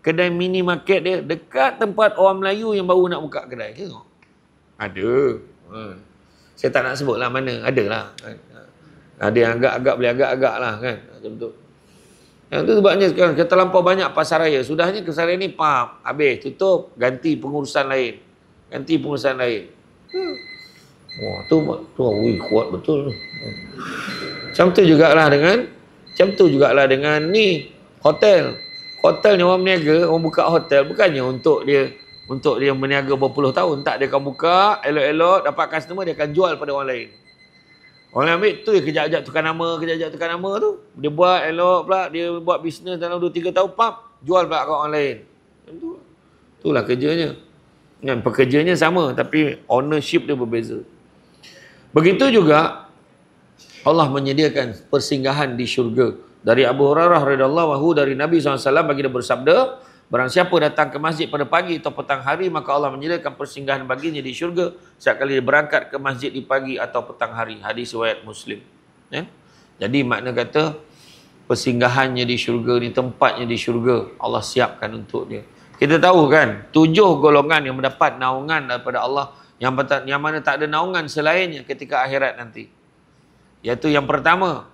kedai mini market dia dekat tempat orang Melayu yang baru nak buka kedai. Tengok. Ada. Saya tak nak sebut lah mana. Ada lah. Ada yang agak-agak boleh agak-agak lah kan. Macam tu. Yang tu sebabnya sekarang kita terlampau banyak pasar raya. Sudahnya pasar raya ni habis, tutup, ganti pengurusan lain. Wah, tu kuat betul. Macam tu jugalah dengan ni hotel. Hotel ni orang berniaga, orang buka hotel bukannya untuk dia berniaga berpuluh tahun. Tak, dia akan buka elok-elok, dapat customer, dia akan jual pada orang lain. Orang lain ambil tu, dia kejap-kejap tukar nama tu. Dia buat elok pula, dia buat bisnes dalam 2-3 tahun, jual pula ke orang lain. Macam tu. Itulah kerjanya. Kan, pekerjanya sama, tapi ownership dia berbeza. Begitu juga Allah menyediakan persinggahan di syurga. Dari Abu Hurairah radhiyallahu anhu, dari Nabi SAW baginda bersabda, barang siapa datang ke masjid pada pagi atau petang hari, maka Allah menyediakan persinggahan baginya di syurga setiap kali dia berangkat ke masjid di pagi atau petang hari. Hadis riwayat Muslim. Ya? Jadi makna kata persinggahannya di syurga ni, tempatnya di syurga, Allah siapkan untuk dia. Kita tahu kan, 7 golongan yang mendapat naungan daripada Allah, yang mana tak ada naungan selainnya ketika akhirat nanti. Iaitu yang pertama,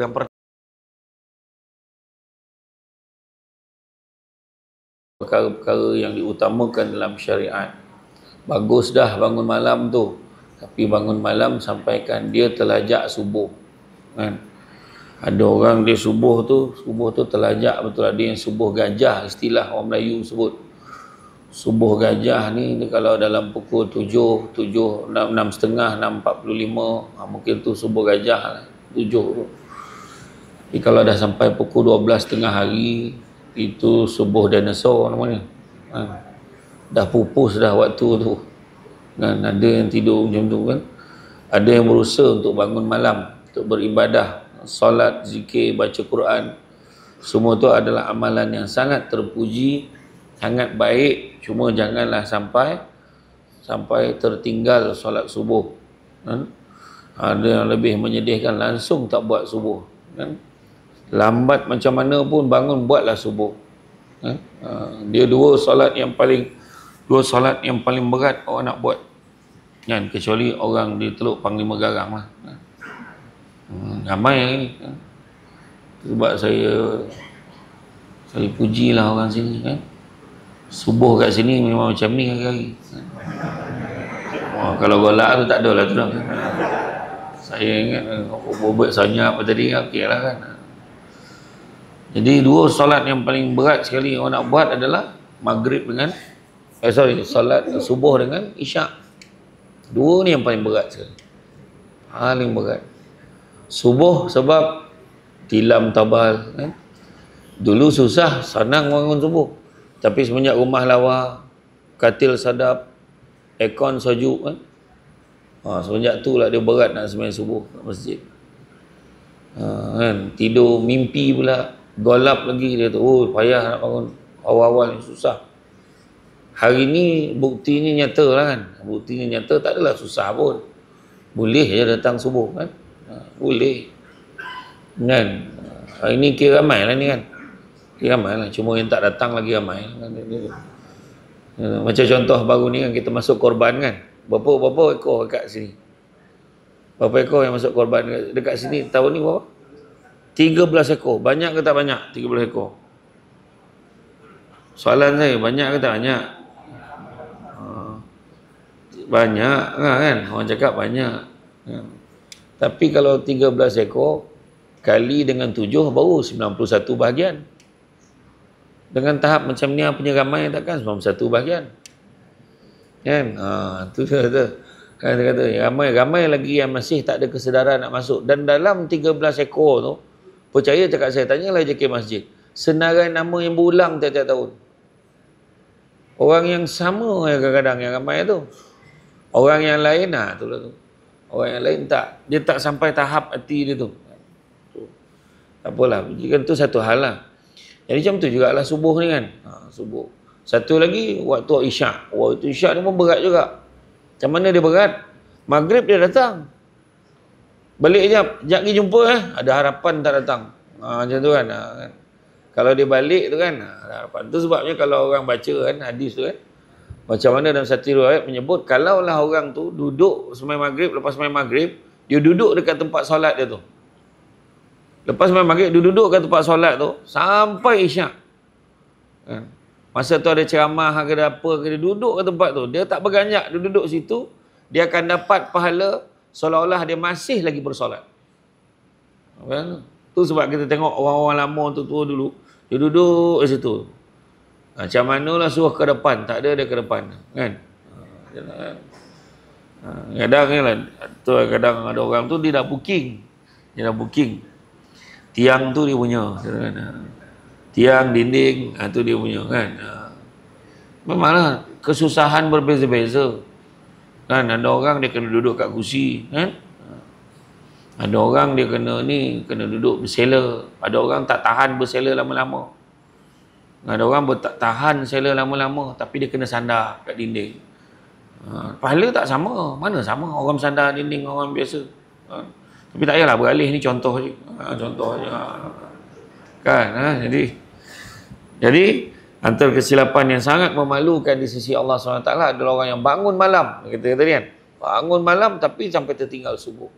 perkara-perkara yang diutamakan dalam syariat. Bagus dah bangun malam tu, tapi bangun malam sampaikan dia telajak subuh. Kan? Ada orang dia subuh tu telajak betul. Ada yang subuh gajah, istilah orang Melayu sebut. Subuh gajah ni kalau dalam pukul 7, 6.30, 6.45, mungkin tu subuh gajah lah, 7 tu. Tapi kalau dah sampai pukul 12 tengah hari, itu subuh dinosaur namanya. Dah pupus dah waktu tu. Kan? Ada yang tidur macam tu kan. Ada yang berusaha untuk bangun malam, untuk beribadah, solat, zikir, baca Quran. Semua tu adalah amalan yang sangat terpuji, sangat baik. Cuma janganlah sampai tertinggal solat subuh. Kan? Ada yang lebih menyedihkan, langsung tak buat subuh. Kan? Lambat macam mana pun bangun, buatlah subuh. Dia dua solat yang paling berat orang nak buat. Kan? Kecuali orang di Teluk Panglima Garang lah. Ramai yang ini. Sebab saya pujilah orang sini. Kan? Subuh kat sini memang macam ni hari-hari. Kalau golak tu tak ada lah tu dah. Saya ingat buat senyap tadi, okey lah kan. Jadi dua solat yang paling berat sekali orang nak buat adalah maghrib dengan solat subuh dengan isyak. Dua ni yang paling berat sekali. Paling berat. Subuh sebab tilam tabal kan. Dulu susah, senang bangun subuh. Tapi semenjak rumah lawa, katil sadap, aircon sejuk kan. Semenjak tu lah dia berat nak sembahyang subuh kat masjid. Kan, tidur mimpi pula, golap lagi dia tu. Payah nak bangun. Awal-awal ni susah. Hari ni buktinya nyata lah kan. Buktinya nyata, tak adalah susah pun. Boleh je datang subuh kan. Boleh. Kan. Hari ni kira ramai lah ni kan. Kira ramai lah. Cuma yang tak datang lagi ramai kan. Macam contoh baru ni kan, kita masuk korban kan. Berapa ekor dekat sini? Berapa ekor yang masuk korban dekat sini tahun ni berapa? 13 ekor. Banyak ke tak banyak? 13 ekor. Soalan saya, banyak ke tak banyak? Banyak kan? Orang cakap banyak. Tapi kalau 13 ekor kali dengan 7 baru 91 bahagian. Dengan tahap macam ni punya ramai takkan 91 bahagian. Kan? Tu dia. Kan dia kata ramai lagi yang masih tak ada kesedaran nak masuk. Dan dalam 13 ekor tu, percaya cakap saya, tanyalah JK Masjid, senarai nama yang berulang tiap-tiap tahun. Orang yang sama kadang-kadang yang ramai tu. Orang yang lain tu lah tu. Orang yang lain tak. Dia tak sampai tahap hati dia tu. Tak apalah. Kan tu satu hal lah. Jadi macam tu jugalah subuh ni kan. Subuh. Satu lagi waktu isyak. Waktu isyak ni pun berat juga. Macam mana dia berat? Maghrib dia datang. Balik jap lagi jumpa Ada harapan tak datang. Macam tu kan. Kalau dia balik tu kan, harapan. Tu sebabnya kalau orang baca kan hadis tu kan, macam mana dalam satu riwayat menyebut, kalaulah orang tu duduk sembahyang maghrib, lepas sembahyang maghrib, dia duduk dekat tempat solat dia tu. Lepas sembahyang maghrib, dia duduk kat tempat solat tu, sampai isyak. Kan? Masa tu ada ceramah ke apa ke, dia duduk kat tempat tu. Dia tak berganjak, dia duduk situ, dia akan dapat pahala seolah-olah dia masih lagi bersolat. Kan? Tu sebab kita tengok orang-orang lama tua dulu, dia duduk di situ. Macam manalah suruh ke depan, tak ada dia ke depan. Kan? Kadang kadang ada orang tu dia dah booking. Dia dah booking. Tiang tu dia punya. Tiang, dinding, tu dia punya kan. Memanglah kesusahan berbeza-beza. Kan ada orang dia kena duduk kat kursi, kan? Ada orang dia kena duduk bersela. Ada orang tak tahan bersela lama-lama. Ada orang tak tahan sela lama-lama tapi dia kena sandar kat dinding. Pahala tak sama. Mana sama orang sandar dinding orang biasa. Tapi tak payahlah beralih, ni contoh je. Contoh je. Kan? Jadi antara kesilapan yang sangat memalukan di sisi Allah SWT adalah orang yang bangun malam. Kita kata kan, bangun malam tapi sampai tertinggal subuh.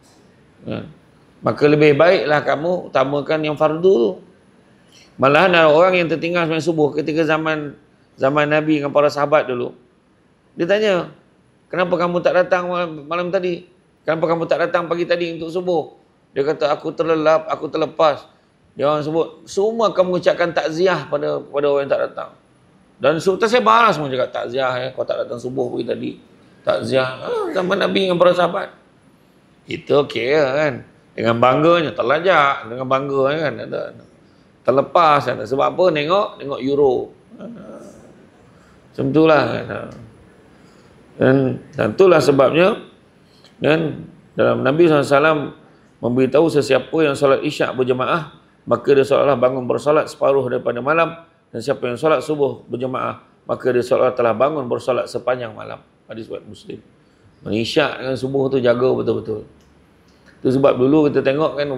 Maka lebih baiklah kamu utamakan yang fardu tu. Malahan ada orang yang tertinggal sembahyang subuh ketika zaman Nabi dengan para sahabat dulu. Dia tanya, kenapa kamu tak datang malam tadi? Kenapa kamu tak datang pagi tadi untuk subuh? Dia kata, aku terlelap, aku terlepas. Dia orang sebut, semua kamu mengucapkan takziah pada orang yang tak datang. Dan saya balas semua cakap takziah kau tak datang subuh pagi tadi. Takziah zaman Nabi dengan para sahabat. Itu okey kan. Dengan bangganya terlajak, dengan bangga kan. Terlepas kan. Sebab apa? Tengok euro. Macam itulah kan. Dan itulah sebabnya, dan dalam Nabi SAW memberitahu sesiapa yang solat isyak berjemaah, maka dia seolah bangun bersolat separuh daripada malam, dan siapa yang solat subuh berjemaah, maka dia seolah telah bangun bersolat sepanjang malam. Hadis riwayat Muslim. Isyak dengan subuh tu jaga betul-betul. Itu sebab dulu kita tengok kan,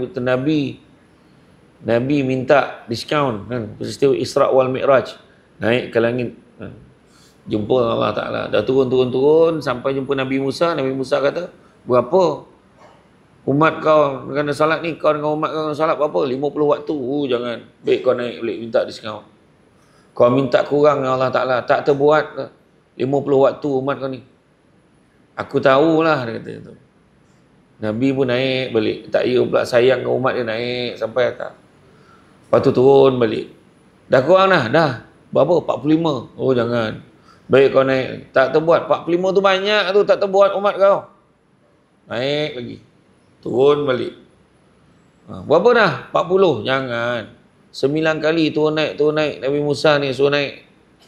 Nabi minta diskaun kan, peristiwa Isra wal Mi'raj, naik ke langit kan. Jumpa Allah Ta'ala, dah turun sampai jumpa Nabi Musa. Nabi Musa kata, berapa umat kau kena salat ni, kau dengan umat kau kena salat berapa? 50 waktu. Jangan, baik kau naik balik minta diskaun. Kau minta kurang dengan Allah Ta'ala, tak terbuat 50 waktu umat kau ni. Aku tahulah, dia kata itu. Nabi pun naik balik, tak ia pula sayang dengan umat dia, naik sampai atas. Lepas tu turun balik. Dah kurang dah. Berapa? 45. Oh jangan. Baik kau naik. Tak terbuat. 45 tu banyak tu. Tak terbuat umat kau. Naik lagi. Turun balik. Berapa dah? 40. Jangan. 9 kali turun naik. Nabi Musa ni suruh naik.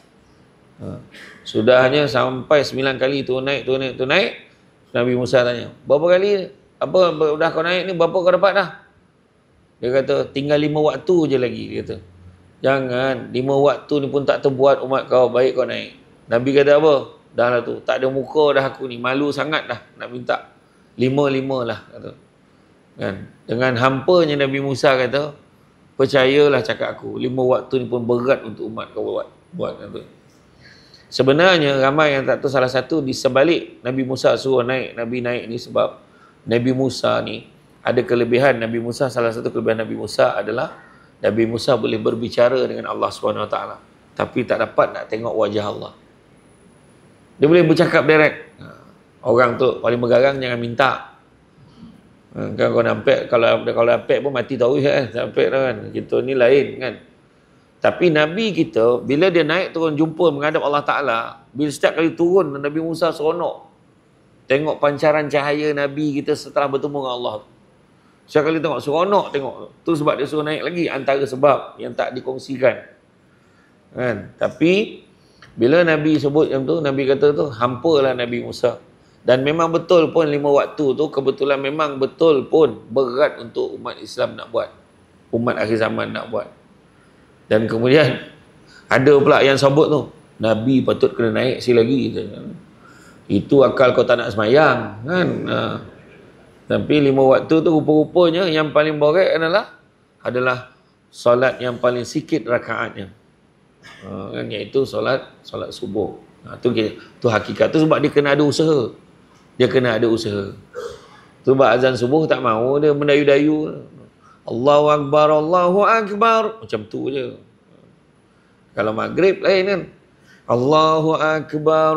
Sudahnya sampai 9 kali turun naik. Nabi Musa tanya, berapa kali? Apa dah kau naik ni, berapa kau dapat dah? Dia kata, tinggal 5 waktu je lagi. Dia kata, jangan, 5 waktu ni pun tak terbuat umat kau, baik kau naik. Nabi kata apa? Dah lah tu, tak ada muka dah aku ni, malu sangat dah nak minta. 5 lah. Kata. Kan? Dengan hampanya Nabi Musa kata, percayalah cakap aku, 5 waktu ni pun berat untuk umat kau buat. Kata. Sebenarnya ramai yang tak tahu, salah satu di sebalik Nabi Musa suruh naik, Nabi naik ni sebab Nabi Musa ni ada kelebihan. Salah satu kelebihan Nabi Musa adalah Nabi Musa boleh berbicara dengan Allah SWT, tapi tak dapat nak tengok wajah Allah. Dia boleh bercakap direct. Orang tu paling bergarang jangan minta. Kan kau nampak, kalau nampak pun mati tahu kan, nampak dah kan. Kita ni lain kan. Tapi Nabi kita, bila dia naik turun jumpa menghadap Allah Ta'ala, bila setiap kali turun, Nabi Musa seronok. Tengok pancaran cahaya Nabi kita setelah bertemu dengan Allah. Setiap kali tengok, seronok tengok. Tu sebab dia suruh naik lagi, antara sebab yang tak dikongsikan. Kan? Tapi, bila Nabi sebut yang tu, Nabi kata tu, hampalah Nabi Musa. Dan memang betul pun 5 waktu tu, kebetulan memang betul pun berat untuk umat Islam nak buat. Umat akhir zaman nak buat. Dan kemudian ada pula yang sebut tu, Nabi patut kena naik sekali lagi. Itu akal kau tak nak semayang kan. Tapi 5 waktu tu rupa-rupanya yang paling borek adalah solat yang paling sikit rakaatnya. Kan, iaitu solat subuh. Tu hakikat tu, sebab dia kena ada usaha. Sebab azan subuh tak mau dia mendayu-dayu. Allahu Akbar, Allahu Akbar. Macam tu je. Kalau maghrib lain kan. Allahu Akbar,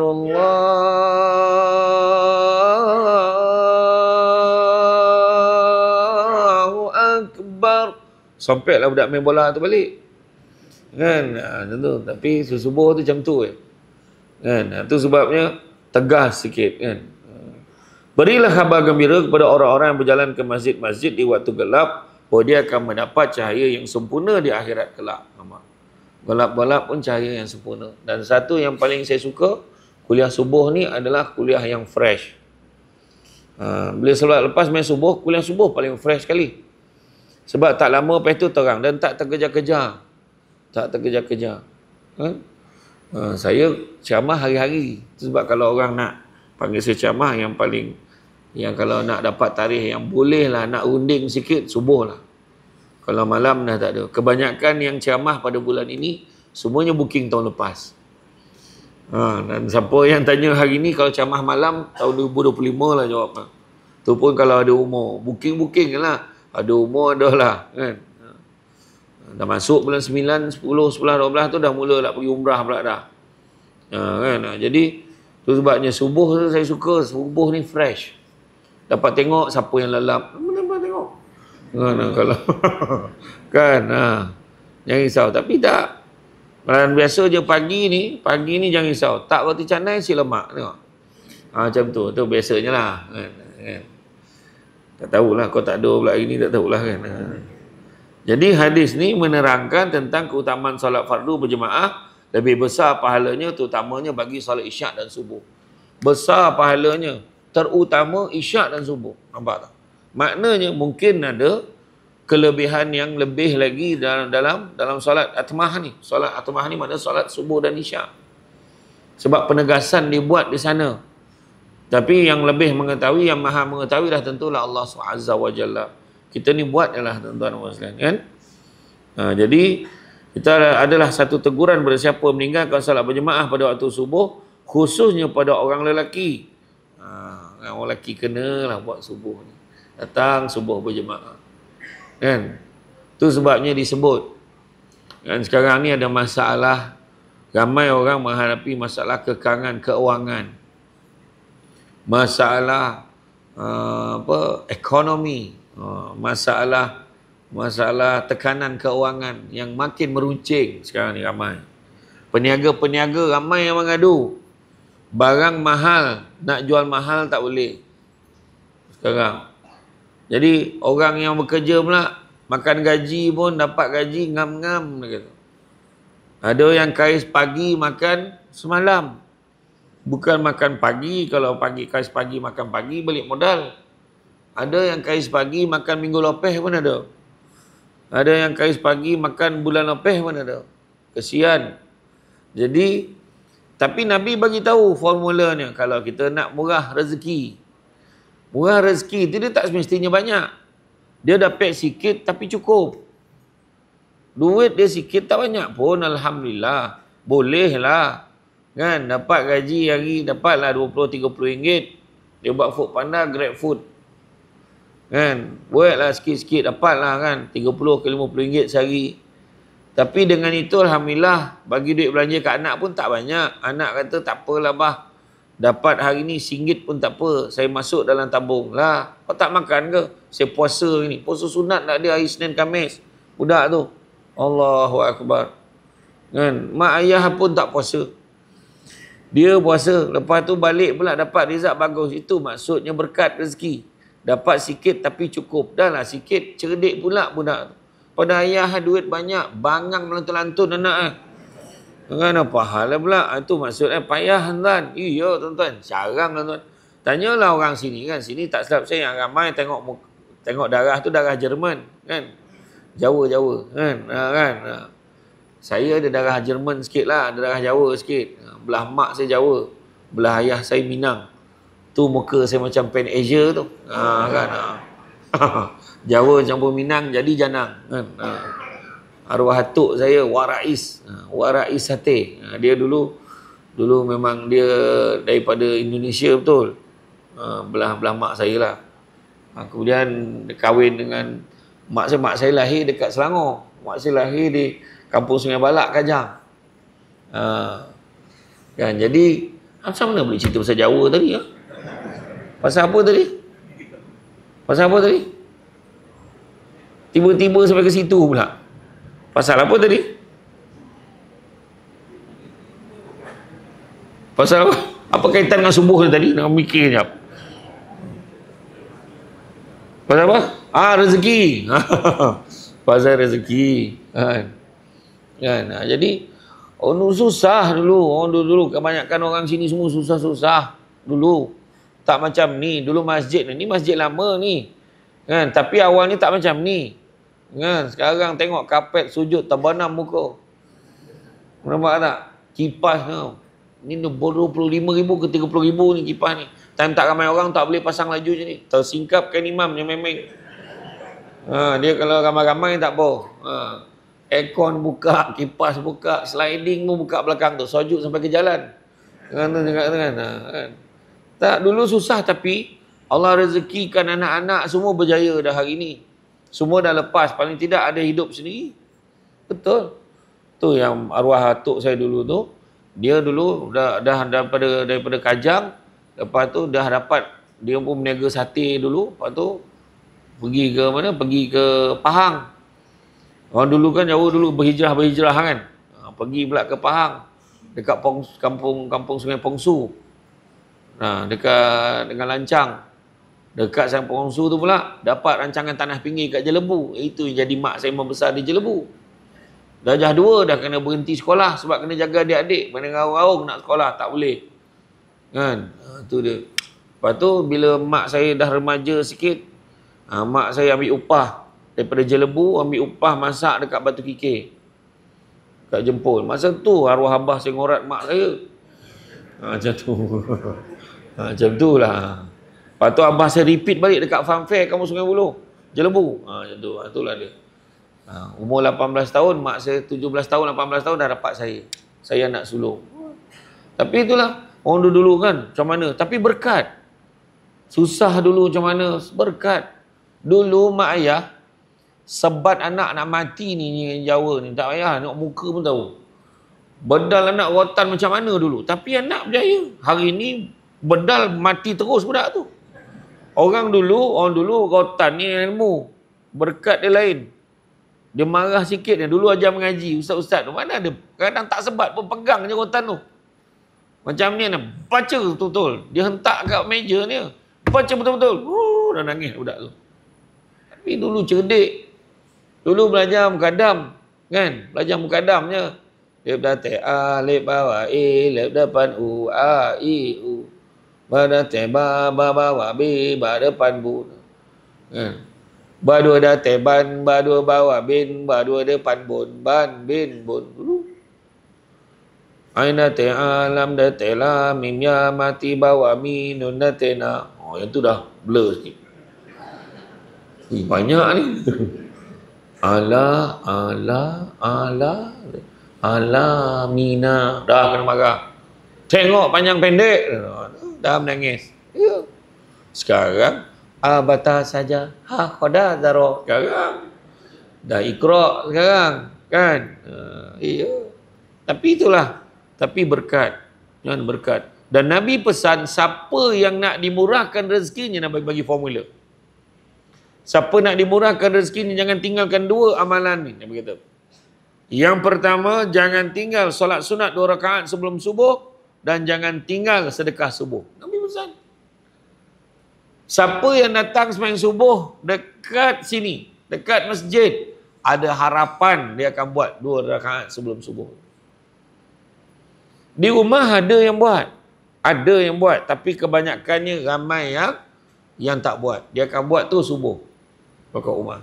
Allahu Akbar. Sampailah budak main bola tu balik. Kan? Tentu. Tapi subuh tu macam tu kan? Itu sebabnya tegas sikit kan. Berilah khabar gembira kepada orang-orang yang berjalan ke masjid-masjid di waktu gelap, bahawa dia akan mendapat cahaya yang sempurna di akhirat kelak. Gelap-gelap pun cahaya yang sempurna. Dan satu yang paling saya suka, kuliah subuh ni adalah kuliah yang fresh. Bila solat lepas main subuh, kuliah subuh paling fresh sekali. Sebab tak lama lepas tu terang dan tak terkejar-kejar. Saya ceramah hari-hari. Sebab kalau orang nak panggil saya ceramah, yang kalau nak dapat tarikh yang boleh lah, nak runding sikit, subuh lah. Kalau malam dah tak ada. Kebanyakan yang ceramah pada bulan ini, semuanya booking tahun lepas. Dan siapa yang tanya hari ni, kalau ceramah malam, tahun 2025 lah jawab. Tu pun kalau ada umur. Booking lah. Ada umur dah lah. Kan? Dah masuk bulan 9, 10, 11, 12 tu dah mula nak pergi umrah pula dah. Kan? Jadi, tu sebabnya subuh tu saya suka. Subuh ni fresh. Dapat tengok siapa yang lalap. Dapat tengok. Kalau kan, jangan risau. Tapi tak. Dan biasa je pagi ni jangan risau. Tak roti canai si lemak. Tengok. Macam tu. Tu biasanya lah. Kan? Tak tahulah. Kau tak ada pula hari ni, tak tahulah kan. Jadi hadis ni menerangkan tentang keutamaan solat fardu berjemaah. Lebih besar pahalanya, terutamanya bagi solat isyak dan subuh. Besar pahalanya, terutama isyak dan subuh. Nampak tak? Maknanya mungkin ada kelebihan yang lebih lagi dalam solat atmah ni. Solat atmah ni maknanya solat subuh dan isyak. Sebab penegasan dibuat di sana. Tapi yang lebih mengetahui, yang maha mengetahui dah tentulah Allah SWT. Kita ni buat ialah tuan-tuan dan sekalian kan. Jadi kita adalah satu teguran kepada siapa meninggalkan salat berjemaah pada waktu subuh, khususnya pada orang lelaki. Orang lelaki kenalah buat subuh ni. Datang subuh berjemaah. Kan? Tu sebabnya disebut. Dan sekarang ni ada masalah, ramai orang menghadapi masalah kekangan keuangan. Masalah ekonomi. Masalah tekanan keuangan yang makin meruncing sekarang ni ramai. Peniaga-peniaga ramai yang mengadu. Barang mahal, nak jual mahal tak boleh sekarang. Jadi orang yang bekerja pula, makan gaji pun dapat gaji ngam-ngam. Ada yang kais pagi makan semalam. Bukan makan pagi, kalau kais pagi makan pagi balik modal. Ada yang kais pagi makan minggu lepas pun ada. Ada yang kais pagi makan bulan lepas pun ada. Kesian. Jadi, tapi Nabi bagi tahu formulanya. Kalau kita nak murah rezeki. Murah rezeki itu dia tak semestinya banyak. Dia dapat sikit tapi cukup. Duit dia sikit tak banyak pun, alhamdulillah. Bolehlah. Kan, dapat gaji hari, dapatlah 20-30 ringgit. Dia buat food panda, grab food. Kan, buatlah sikit-sikit, dapatlah kan 30-50 ringgit sehari. Tapi dengan itu alhamdulillah, bagi duit belanja kat anak pun tak banyak. Anak kata tak apalah bah, dapat hari ni RM1 pun tak apa, saya masuk dalam tabung lah. Kau tak makan ke? Saya puasa ni, puasa sunat tak ada hari Senin Khamis budak tu. Allahu Akbar. Kan, mak ayah pun tak puasa, dia puasa. Lepas tu balik pula dapat rezak bagus. Itu maksudnya berkat rezeki. Dapat sikit tapi cukup. Dah lah sikit, cerdik pula budak tu. Pada ayah duit banyak, bangang melantun-lantun anak. Kan apa hal pula? Itu maksudnya payah tuan. Iya tuan-tuan, jarang tuan-tuan. Tanyalah orang sini kan. Sini tak silap saya yang ramai tengok darah tu darah Jerman kan. Jawa-Jawa kan. Saya ada darah Jerman sikit lah, ada darah Jawa sikit. Belah mak saya Jawa, belah ayah saya Minang. Tu muka saya macam Pan Asia tu. Kan. Jawa campur Minang jadi Janang kan. arwah atuk saya Warais. Warais Sate. Dia dulu memang dia daripada Indonesia betul. Belah mak saya lah. Kemudian dia kahwin dengan mak saya lahir dekat Selangor. Mak saya lahir di Kampung Sungai Balak, Kajang. Kan, jadi macam mana boleh cerita pasal Jawa tadi ya? Pasal apa tadi? Tiba-tiba sampai ke situ pula. Pasal apa tadi? Pasal apa? Apa kaitan dengan subuh tadi? Nak mikir sekejap. Pasal apa? Rezeki. Pasal rezeki. Kan? Jadi susah dulu. Orang dulu kebanyakan orang sini semua susah-susah dulu. Tak macam ni. Dulu masjid ni masjid lama ni. Kan? Tapi awal ni tak macam ni. Kan? Sekarang tengok kapet sujud terbenam muka. Nampak tak? Kipas tau. Ni 25,000 ke 30,000 ni kipas ni. Time tak ramai orang tak boleh pasang laju je ni. Tersingkapkan imam yang memang. Dia kalau ramai-ramai tak apa. Aircon buka, kipas buka, sliding pun buka belakang tu. Sujud sampai ke jalan. Kan? Tak, dulu susah tapi Allah rezekikan anak-anak semua berjaya dah hari ni. Semua dah lepas, paling tidak ada hidup sendiri. Betul. Tu yang arwah atuk saya dulu tu, dia dulu dah daripada Kajang, lepas tu dah dapat, dia pun berniaga sate dulu, lepas tu pergi ke mana? Pergi ke Pahang. Orang dulu kan Jawa dulu berhijrah kan. Pergi pula ke Pahang, dekat kampung Sungai Pongsu. Dekat dengan Lancang. Dekat Sang Pongsu tu pula dapat rancangan tanah pinggir kat Jelebu. Itu yang jadi mak saya membesar di Jelebu. Darjah 2 dah kena berhenti sekolah sebab kena jaga adik-adik. Mana raung-raung nak sekolah tak boleh. Kan? Tu dia. Lepas tu bila mak saya dah remaja sikit, mak saya ambil upah daripada Jelebu, ambil upah masak dekat Batu Kikir. Kat Jempol. Masa tu arwah abah saya ngorat mak saya. Macam tu. Macam tu lah. Lepas tu abah saya repeat balik dekat Farm Fair Kampung Sungai Buloh, Jelebu. Macam tu. Itulah dia. Umur 18 tahun, mak saya 17 tahun, 18 tahun dah dapat saya. Saya anak sulung. Tapi itulah, orang dulu kan, macam mana. Tapi berkat. Susah dulu macam mana, berkat. Dulu mak ayah, sebat anak nak mati ni Jawa ni. Tak payah, tengok muka pun tahu. Bedal anak rotan macam mana dulu. Tapi anak berjaya. Hari ni, bedal mati terus budak tu. Orang dulu rotan ni ilmu. Berkat dia lain. Dia marah sikit dia. Dulu ajar mengaji. Ustaz-ustaz tu mana ada. Kadang tak sebat pun pegang je rotan tu. Macam ni nak baca betul-betul. Dia hentak kat meja ni. Baca betul-betul. Dah nangis budak tu. Tapi dulu cerdik. Dulu belajar mukadam. Kan? Belajar mukadam je. Lep datai A, lep bawah E, lep depan U, A, I, U. Badatai ba, bawah B, ba depan Bu. Kan? Ba dua datai ban, ba dua bawah bin, ba dua depan bun, ban, bin, bun. Aina te alam datai la, mim ya mati bawah mi, nun datai na. Yang tu dah blur sikit. Banyak ni. Ala, Alamina. Dah kena marah. Tengok panjang pendek. Dah menangis. Ya. Sekarang abata saja. Khoda zaro. Sekarang dah ikra sekarang. Kan? Iya. Tapi itulah. Tapi berkat. Jangan berkat. Dan Nabi pesan, siapa yang nak dimurahkan rezekinya, Nabi bagi formula. Siapa nak dimurahkan rezekinya, jangan tinggalkan 2 amalan ni. Nabi kata. Yang pertama, jangan tinggal solat sunat 2 rakaat sebelum subuh. Dan jangan tinggal sedekah subuh. Nabi pesan. Siapa yang datang sembahyang subuh dekat sini, dekat masjid, ada harapan dia akan buat 2 rakaat sebelum subuh. Di rumah ada yang buat. Ada yang buat. Tapi kebanyakannya ramai yang tak buat. Dia akan buat tu subuh. Kat rumah.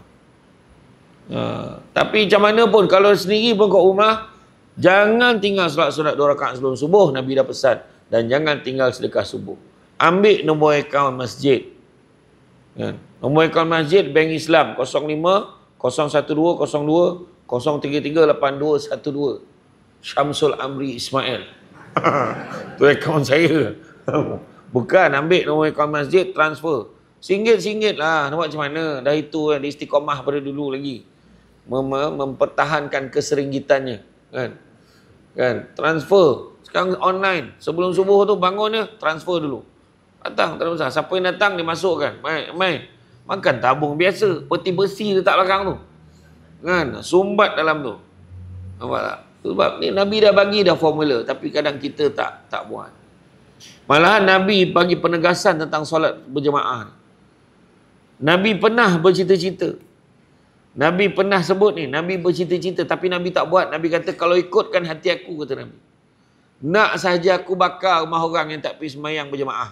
Tapi macam mana pun, kalau sendiri pun kat rumah, jangan tinggal solat 2 rakaat sebelum subuh. Nabi dah pesan. Dan jangan tinggal sedekah subuh. Ambil nombor akaun masjid. Nombor akaun masjid Bank Islam 05 012 02 03382112 Syamsul Amri Ismail. Tu akaun saya. Bukan ambil nombor akaun masjid, transfer. Singgit-singgit lah. Nak buat macam mana? Dah itu kan, dia istiqamah pada dulu lagi. Mempertahankan keseringgitannya. Kan? Transfer. Sekarang online. Sebelum subuh tu bangun dia, transfer dulu. Datang, tak ada masalah. Siapa yang datang, dia masukkan. Main. Makan tabung biasa. Peti besi letak belakang tu. Kan? Sumbat dalam tu. Nampak tak? Sebab ni Nabi dah bagi dah formula. Tapi kadang kita tak buat. Malahan Nabi bagi penegasan tentang solat berjemaah. Nabi pernah bercita-cita. Nabi pernah sebut ni. Nabi bercita-cita. Tapi Nabi tak buat. Nabi kata, kalau ikutkan hati aku, kata Nabi. Nak sahaja aku bakar rumah orang yang tak pergi sembahyang berjemaah.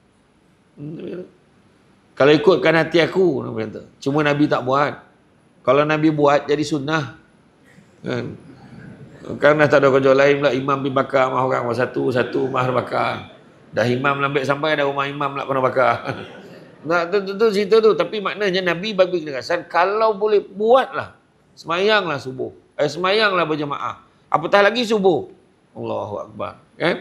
Kalau ikutkan hati aku, Nabi kata. Cuma Nabi tak buat. Kalau Nabi buat, jadi sunnah. Kan? Kerana tak ada kerja lain pula, imam pergi bakar rumah orang. Satu rumah bakar. Dah imam lambat sampai, dah rumah imam nak kena bakar. Nah, tu cerita tu. Tapi maknanya Nabi bagi ketegasan, kalau boleh buatlah. Semayanglah subuh. Semayanglah berjemaah. Apatah lagi subuh. Allahu Akbar. Kan?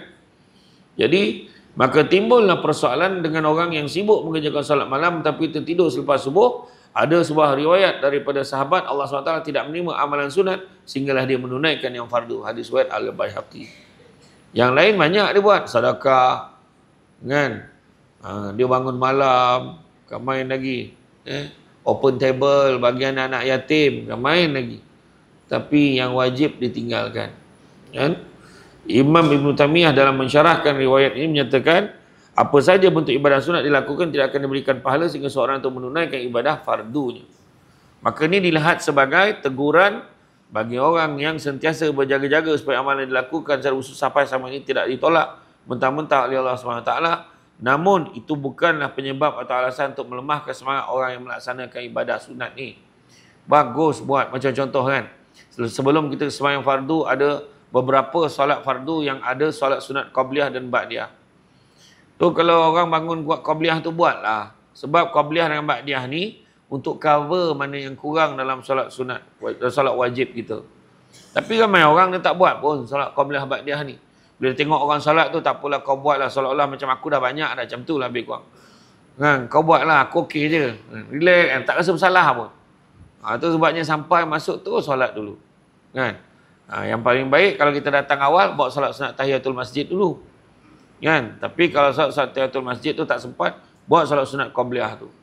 Jadi, maka timbullah persoalan dengan orang yang sibuk mengerjakan salat malam tapi tertidur selepas subuh. Ada sebuah riwayat daripada sahabat, Allah SWT tidak menerima amalan sunat sehinggalah dia menunaikan yang fardu. Hadis riwayat Al-Baihaqi. Yang lain banyak dia buat. Sedekah. Kan? Dia bangun malam. Kan main lagi. Open table bagi anak-anak yatim. Kan main lagi. Tapi yang wajib ditinggalkan. Kan? Imam Ibn Taymiyah dalam mensyarahkan riwayat ini menyatakan, apa saja bentuk ibadah sunat dilakukan tidak akan diberikan pahala sehingga seorang itu menunaikan ibadah fardunya. Maka ini dilihat sebagai teguran bagi orang yang sentiasa berjaga-jaga supaya amalan yang dilakukan secara khusus sampai sama ini tidak ditolak mentah-mentah oleh Allah SWT. Namun itu bukanlah penyebab atau alasan untuk melemahkan semangat orang yang melaksanakan ibadah sunat ni. Bagus buat macam contoh kan. Sebelum kita sembahyang fardu, ada beberapa solat fardu yang ada solat sunat qabliyah dan ba'diyah. Tu kalau orang bangun buat qabliyah tu buatlah. Sebab qabliyah dengan ba'diyah ni untuk cover mana yang kurang dalam solat sunat, solat wajib kita. Tapi ramai orang dia tak buat pun solat qabliyah ba'diyah ni. Bila tengok orang solat tu, tak apalah kau buatlah, seolah-olah macam aku dah banyak dah, macam tu lah lebih kurang. Kan, kau buatlah, aku okey je. Relax kan, tak rasa bersalah pun. Tu sebabnya sampai masuk terus solat dulu. Kan? Yang paling baik kalau kita datang awal, buat solat sunat tahiyatul masjid dulu. Kan? Tapi kalau solat tahiyatul masjid tu tak sempat, buat solat sunat qabliyah tu.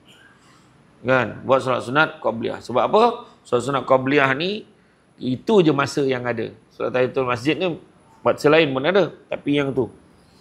Kan? Buat solat sunat qabliyah. Sebab apa? Solat sunat qabliyah ni, itu je masa yang ada. Solat tahiyatul masjid ni, buat selain pun ada. Tapi yang tu.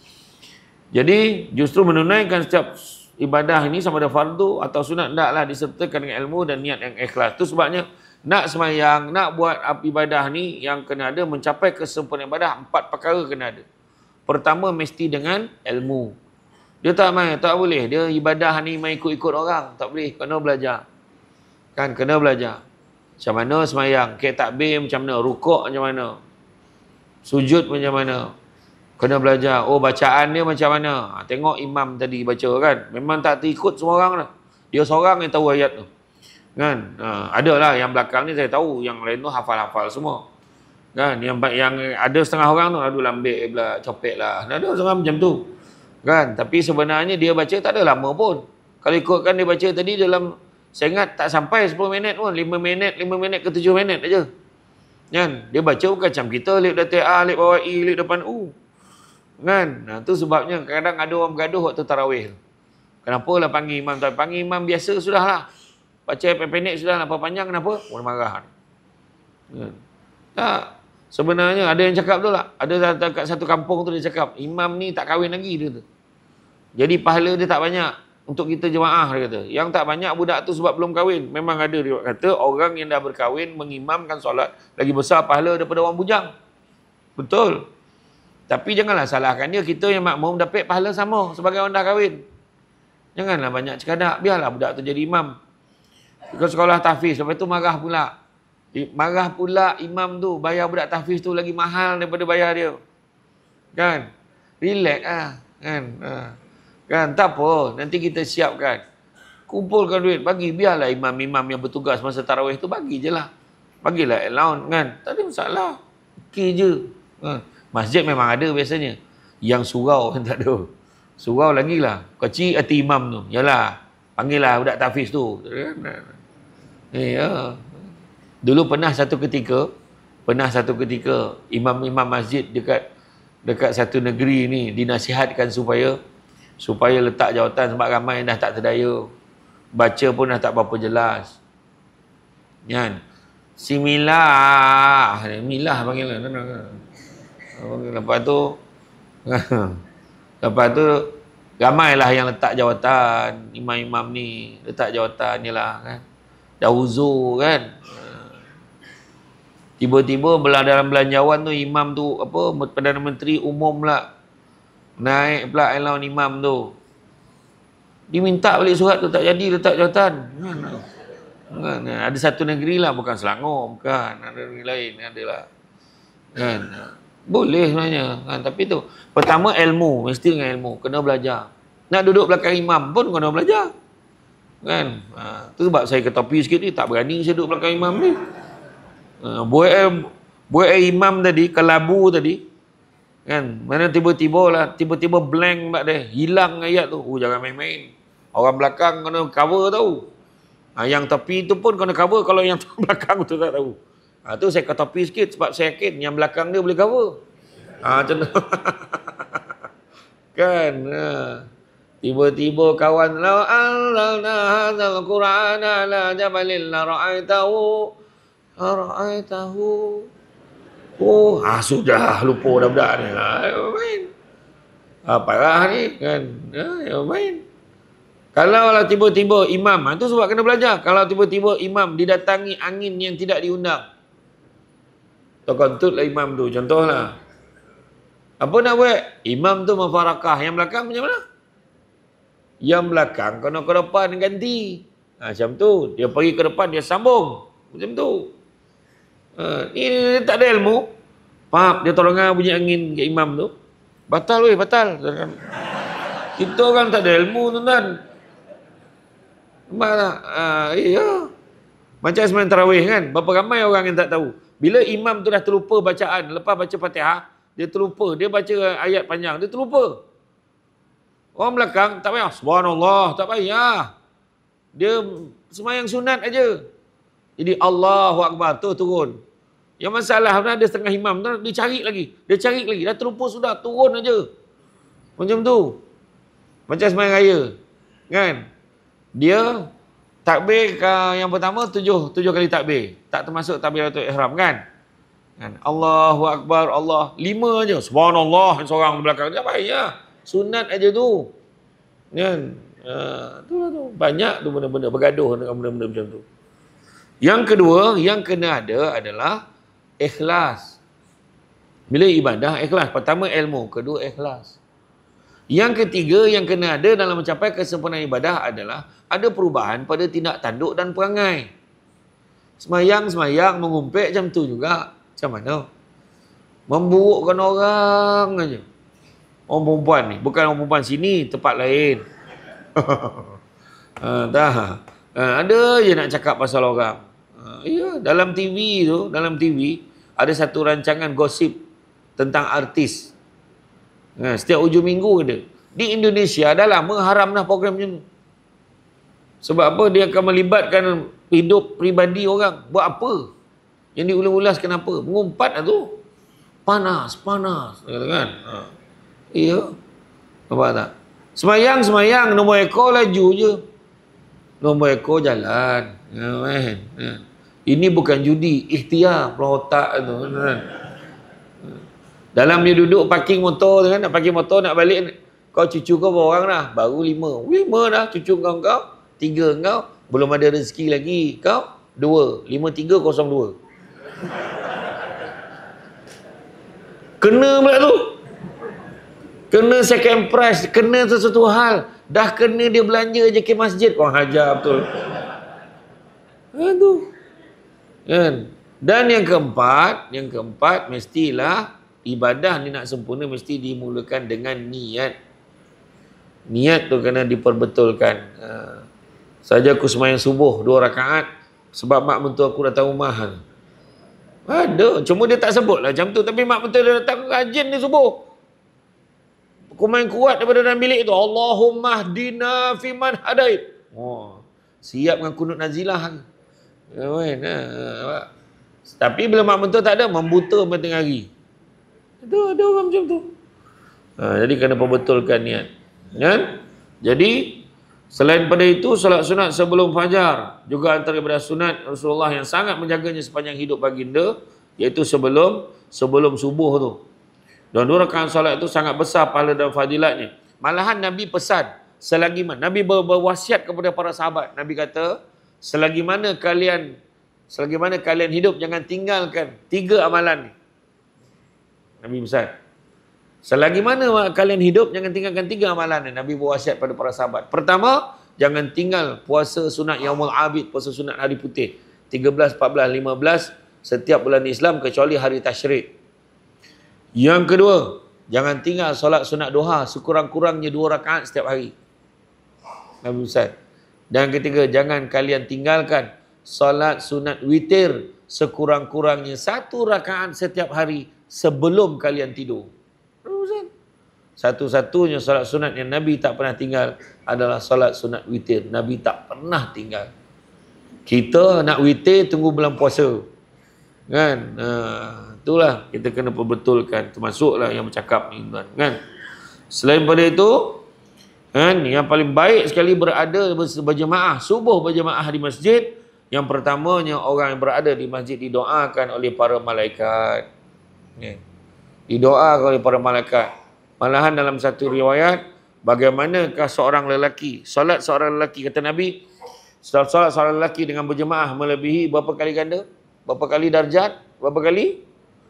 Jadi, justru menunaikan setiap ibadah ini sama ada fardu atau sunat, hendaklah disertakan dengan ilmu dan niat yang ikhlas. Itu sebabnya, nak semayang, nak buat ibadah ni yang kena ada, mencapai kesempurnaan ibadah, 4 perkara kena ada. Pertama, mesti dengan ilmu. Dia tak main, tak boleh. Dia ibadah ni main ikut-ikut orang. Tak boleh, kena belajar. Kan, kena belajar. Macam mana semayang, kek takbir macam mana, rukuk macam mana, sujud macam mana. Kena belajar. Oh, bacaan dia macam mana. Tengok imam tadi baca kan. Memang tak terikut semua orang lah. Dia seorang yang tahu ayat tu. Kan? Adalah yang belakang ni saya tahu. Yang lain tu hafal-hafal semua. Kan? Yang ada setengah orang tu, aduh lambik pula, copek lah. Ada setengah macam tu. Kan? Tapi sebenarnya dia baca tak ada lama pun. Kalau ikutkan dia baca tadi dalam, saya ingat tak sampai 10 minit pun. 5 minit ke 7 minit aja. Kan? Dia baca bukan macam kita, lip datai A, lip bawah I, lip depan U. Kan? Tu sebabnya kadang ada orang bergaduh waktu tarawih. Kenapa lah panggil imam? Panggil imam biasa sudahlah. Baca pendek sudah, apa panjang kenapa? Orang marah. Kan? Tak. Sebenarnya ada yang cakap tu lah. Ada kat satu kampung tu dia cakap, imam ni tak kahwin lagi dia tu. Jadi pahala dia tak banyak untuk kita jemaah dia kata. Yang tak banyak budak tu sebab belum kahwin. Memang ada dia kata orang yang dah berkahwin mengimamkan solat lagi besar pahala daripada orang bujang. Betul. Tapi janganlah salahkan dia, kita yang makmum dapat pahala sama sebagai orang dah kahwin. Janganlah banyak cekadak, biarlah budak tu jadi imam. Ke sekolah tahfiz, lepas tu marah pula. Marah pula imam tu, bayar budak tahfiz tu lagi mahal daripada bayar dia. Kan? Relax lah. Kan? Kan? Tak apa, nanti kita siapkan. Kumpulkan duit, bagi. Biarlah imam-imam yang bertugas masa tarawih tu, bagi je lah. bagilah allowance kan. Tak ada masalah. Okey je. Masjid memang ada biasanya. Yang surau kan tak ada. Surau lagi lah. Kecil hati imam tu. Yalah. Panggil lah budak tahfiz tu. Ya. Dulu pernah satu ketika imam-imam masjid dekat satu negeri ni dinasihatkan supaya letak jawatan sebab ramai dah tak terdaya. Baca pun dah tak berapa jelas. Kan? Si Milah panggil. Lepas tu ramailah yang letak jawatan. Imam-imam ni letak jawatan ni lah kan. Dah uzur kan. Tiba-tiba dalam belanjawan tu imam tu Perdana Menteri umum pula. Naik pula allowance imam tu. Diminta balik surat tu, tak jadi letak jawatan. Kan? Ada satu negeri lah, bukan Selangor, bukan. Ada negeri lain, adalah. Kan? Boleh sebenarnya. Kan? Tapi tu, pertama ilmu, mesti dengan ilmu. Kena belajar. Nak duduk belakang imam pun kena belajar. Kan? Tu sebab saya ketopi sikit ni, tak berani saya duduk belakang imam ni. Buat imam tadi, kelabu tadi, kan, mana tiba-tiba blank mak dia, hilang ayat tu. Jangan main-main. Orang belakang kena cover tau. Yang tepi tu pun kena cover kalau yang belakang tu tak tahu. Tu saya ke tepi sikit sebab saya yakin yang belakang dia boleh cover. Macam tu. Kan. Tiba-tiba kawan la anzalna hadzal qur'ana la jabalil la ra'aitahu. Sudah lupa dah budak ni. Main. Parah ni kan. Main. Kalau lah tiba-tiba imam, tu sebab kena belajar. Kalau tiba-tiba imam didatangi angin yang tidak diundang. Terkentut lah imam tu. Contohlah. Apa nak buat? Imam tu mafarakah. Yang belakang macam mana? Yang belakang kena ke depan ganti. Macam tu. Dia pergi ke depan, dia sambung. Macam tu. Ini tak ada ilmu. Dia tolongan bunyi angin ke imam tu. Batal weh, batal. Kita orang tak ada ilmu tuan-tuan. Nampak tak? Iya. Macam semain tarawih kan. Berapa ramai orang yang tak tahu. Bila imam tu dah terlupa bacaan. Lepas baca Fatihah, dia terlupa. Dia baca ayat panjang. Dia terlupa. Orang belakang tak payah. Subhanallah. Tak payah. Dia semayang sunat aja. Jadi Allahu Akbar tu turun. Yang masalah ada setengah imam tu dia cari lagi. Dah terlupa sudah, turun aja. Macam tu. Macam sembahyang raya. Kan? Dia takbir yang pertama 7 kali takbir. Tak termasuk takbiratul ihram kan? Allahu Akbar, Allah 5 aja. Subhanallah seorang di belakang dia payah. Sunat aja tu. Kan? Itulah tu. Banyak tu benda-benda bergaduh dengan benda-benda macam tu. Yang kedua, yang kena ada adalah ikhlas. Bila ibadah, ikhlas. Pertama ilmu, kedua ikhlas. Yang ketiga, yang kena ada dalam mencapai kesempurnaan ibadah adalah ada perubahan pada tindak tanduk dan perangai. Semayang, mengumpet macam tu juga. Macam mana? Memburukkan orang aja. Orang perempuan ni. Bukan orang perempuan sini, tempat lain. Ada je nak cakap pasal orang. Ya, dalam TV ada satu rancangan gosip tentang artis. Setiap hujung minggu ada. Di Indonesia dah lama haram dah program macam tu. Sebab apa? Dia akan melibatkan hidup peribadi orang. Buat apa? Yang diulas-ulas kenapa? Mengumpat lah tu. Panas. Kata kan? Iya. Nampak tak? Semayang, nombor ekor laju je. Nombor ekor jalan. Ini bukan judi, ikhtiar peluang otak tu kan. Dalam dia duduk parking motor tu kan, nak parking motor nak balik, kau cucu kau berapa orang dah? Baru 5 dah cucu kau 3 kau, belum ada rezeki lagi. Kau 2, 5302. Kena pula tu. Kena second prize, kena sesuatu hal. Dah kena dia belanja je ke masjid, kau hajar betul. Tu. Kan? Dan yang keempat mestilah ibadah ni nak sempurna mesti dimulakan dengan niat. Niat tu kena diperbetulkan. Saja aku sembahyang subuh 2 rakaat sebab mak mentua aku datang rumah. Ada, cuma dia tak sebut lah macam tu. Tapi mak betul dia datang rajin dia subuh. Komen kuat daripada dalam bilik tu. Allahumma hdina fiman hadait. Oh, siap dengan kunut nazilah. Tapi bila mak betul tak ada, membuta tengah hari. Ada orang macam tu. Jadi kena perbetulkan niat. Kan? Jadi selain pada itu, solat sunat sebelum fajar juga antara daripada sunat Rasulullah yang sangat menjaganya sepanjang hidup baginda, iaitu sebelum subuh tu. Dan 2 rakaat solat itu sangat besar pahala dan fadilatnya. Malahan Nabi pesan, selagi mana Nabi berwasiat kepada para sahabat. Nabi kata, selagi mana kalian hidup, jangan tinggalkan 3 amalan ni. Nabi pesan. Selagi mana kalian hidup, jangan tinggalkan 3 amalan ni. Nabi berwasiat pada para sahabat. Pertama, jangan tinggal puasa sunat Yaumul Abid, puasa sunat hari putih. 13, 14, 15 setiap bulan Islam kecuali hari tasyrik. Yang kedua, jangan tinggal solat sunat duha sekurang-kurangnya 2 rakaat setiap hari. Nabi pesan. Dan ketiga, jangan kalian tinggalkan solat sunat witir sekurang-kurangnya 1 rakaat setiap hari sebelum kalian tidur. Satu-satunya solat sunat yang Nabi tak pernah tinggal adalah solat sunat witir. Nabi tak pernah tinggal. Kita nak witir tunggu bulan puasa. Kan? Itulah kita kena perbetulkan. Termasuklah yang bercakap ni, kan? Selain pada itu, kan, yang paling baik sekali berada berjemaah, subuh berjemaah di masjid. Yang pertamanya, orang yang berada di masjid didoakan oleh para malaikat. Didoakan oleh para malaikat. Malahan dalam satu riwayat, bagaimanakah seorang lelaki, solat seorang lelaki, kata Nabi, solat seorang lelaki dengan berjemaah melebihi berapa kali ganda? Berapa kali darjat? Berapa kali?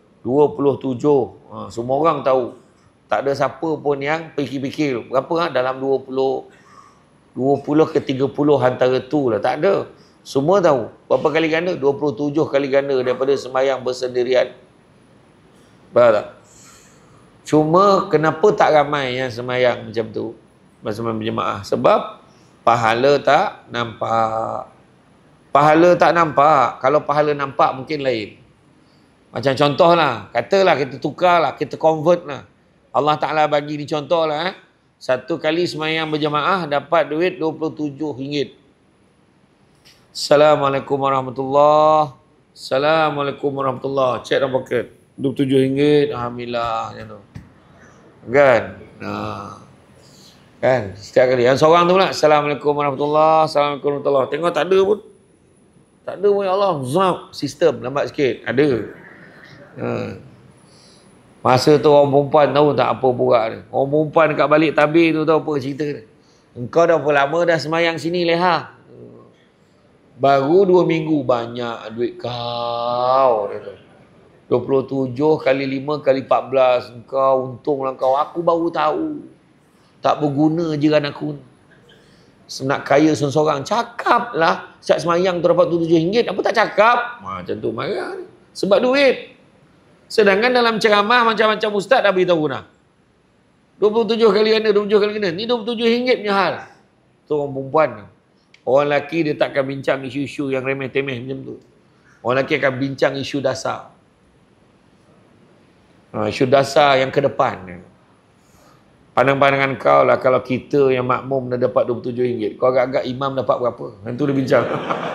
27. Semua orang tahu. Tak ada siapa pun yang fikir-fikir. Berapa? Dalam 20 ke 30 antara tu lah. Tak ada. Semua tahu. Berapa kali ganda? 27 kali ganda daripada sembahyang bersendirian. Faham tak? Cuma kenapa tak ramai yang sembahyang macam tu? Sembahyang berjemaah. Sebab pahala tak nampak. Pahala tak nampak. Kalau pahala nampak mungkin lain. Macam contohlah, katalah kita tukarlah, kita convert lah. Allah Ta'ala bagi ni contohlah. 1 kali sembahyang berjemaah dapat duit RM27. Assalamualaikum warahmatullahi. Assalamualaikum warahmatullahi. Cek dalam poket. RM27. Alhamdulillah. Macam tu. Kan? Kan? Setiap kali. Yang seorang tu pula. Assalamualaikum warahmatullahi. Assalamualaikum warahmatullahi. Tengok tak ada pun. Tak ada pun, ya Allah. Zap. Sistem lambat sikit. Ada. Masa tu orang perempuan tahu tak apa pula dia. Orang perempuan dekat balik tabir tu tahu apa cerita dia. Engkau dah berapa lama dah semayang sini leha? Baru 2 minggu. Banyak duit kau. Dia tu. 27 kali 5 kali 14. Engkau untunglah kau. Aku baru tahu. Tak berguna jiran aku. Nak kaya seorang-seorang. Cakap lah. Setiap semayang tu dapat RM7. Apa tak cakap? Macam tu marah. Sebab duit. Sedangkan dalam ceramah macam-macam ustaz dah beritahu dah. 27 kali ganda, 27 kali ganda. Ni RM27 punya hal. Tu orang perempuan. Orang lelaki dia takkan bincang isu-isu yang remeh-temeh macam tu. Orang lelaki akan bincang isu dasar. Isu dasar yang ke depan. Pandang-pandangan kau lah kalau kita yang makmum dah dapat RM27. Kau agak-agak imam dapat berapa? Yang tu dia bincang.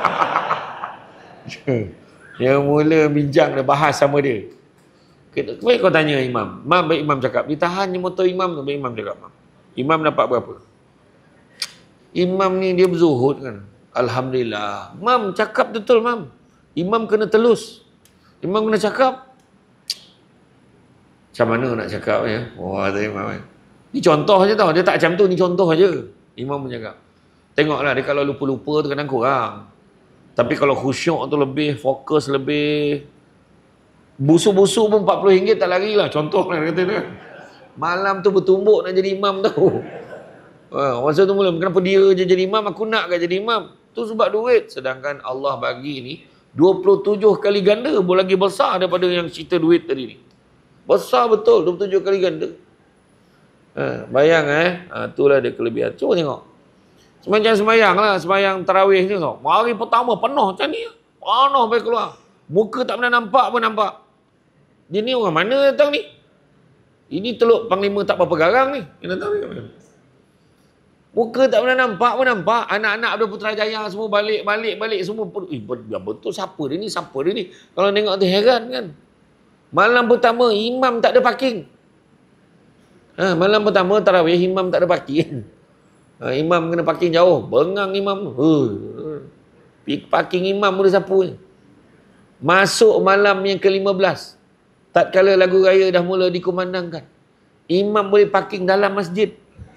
Yang mula bincang dia bahas sama dia. Baik kau tanya imam. Baik imam cakap. Ditahan je motor imam tu. Baik imam cakap. Imam dapat berapa? Imam ni dia berzuhud kan. Alhamdulillah. Mam cakap betul mam. Imam kena telus. Imam kena cakap. Macam mana nak cakap ya? Wah, tu imam kan. Ni contoh je tau. Dia tak macam tu. Ni contoh je. Imam pun cakap. Tengoklah dia kalau lupa-lupa tu kadang kurang. Tapi kalau khusyuk tu lebih, fokus lebih. Busuk-busuk pun RM40 tak lari lah. Contoh lah kata dia. Malam tu bertumbuk nak jadi imam tau. Masa tu mula, kenapa dia je jadi imam, aku nak ke jadi imam? Tu sebab duit. Sedangkan Allah bagi ni 27 kali ganda. Boleh lagi besar daripada yang cerita duit tadi ni. Besar betul 27 kali ganda. Bayang itulah dia kelebihan. Cuba tengok. Semacam sembayang lah. Sembayang tarawih ni tau. Hari pertama penuh macam ni. Penuh sampai keluar. Muka tak pernah nampak pun nampak. Dia ni orang mana datang ni? Ini teluk panglima tak berapa garang ni. Yang datang ni. Muka tak pernah nampak pun nampak. Anak-anak ada Putrajaya semua balik semua. Betul siapa dia ni? Siapa dia ni? Kalau tengok tu heran kan. Malam pertama imam tak ada parking. Malam pertama tarawih imam tak ada parking. Imam kena parking jauh. Bengang imam tu. Parking imam boleh sapu ni. Masuk malam yang ke-15. Tatkala lagu raya dah mula dikumandangkan. Imam boleh parking dalam masjid.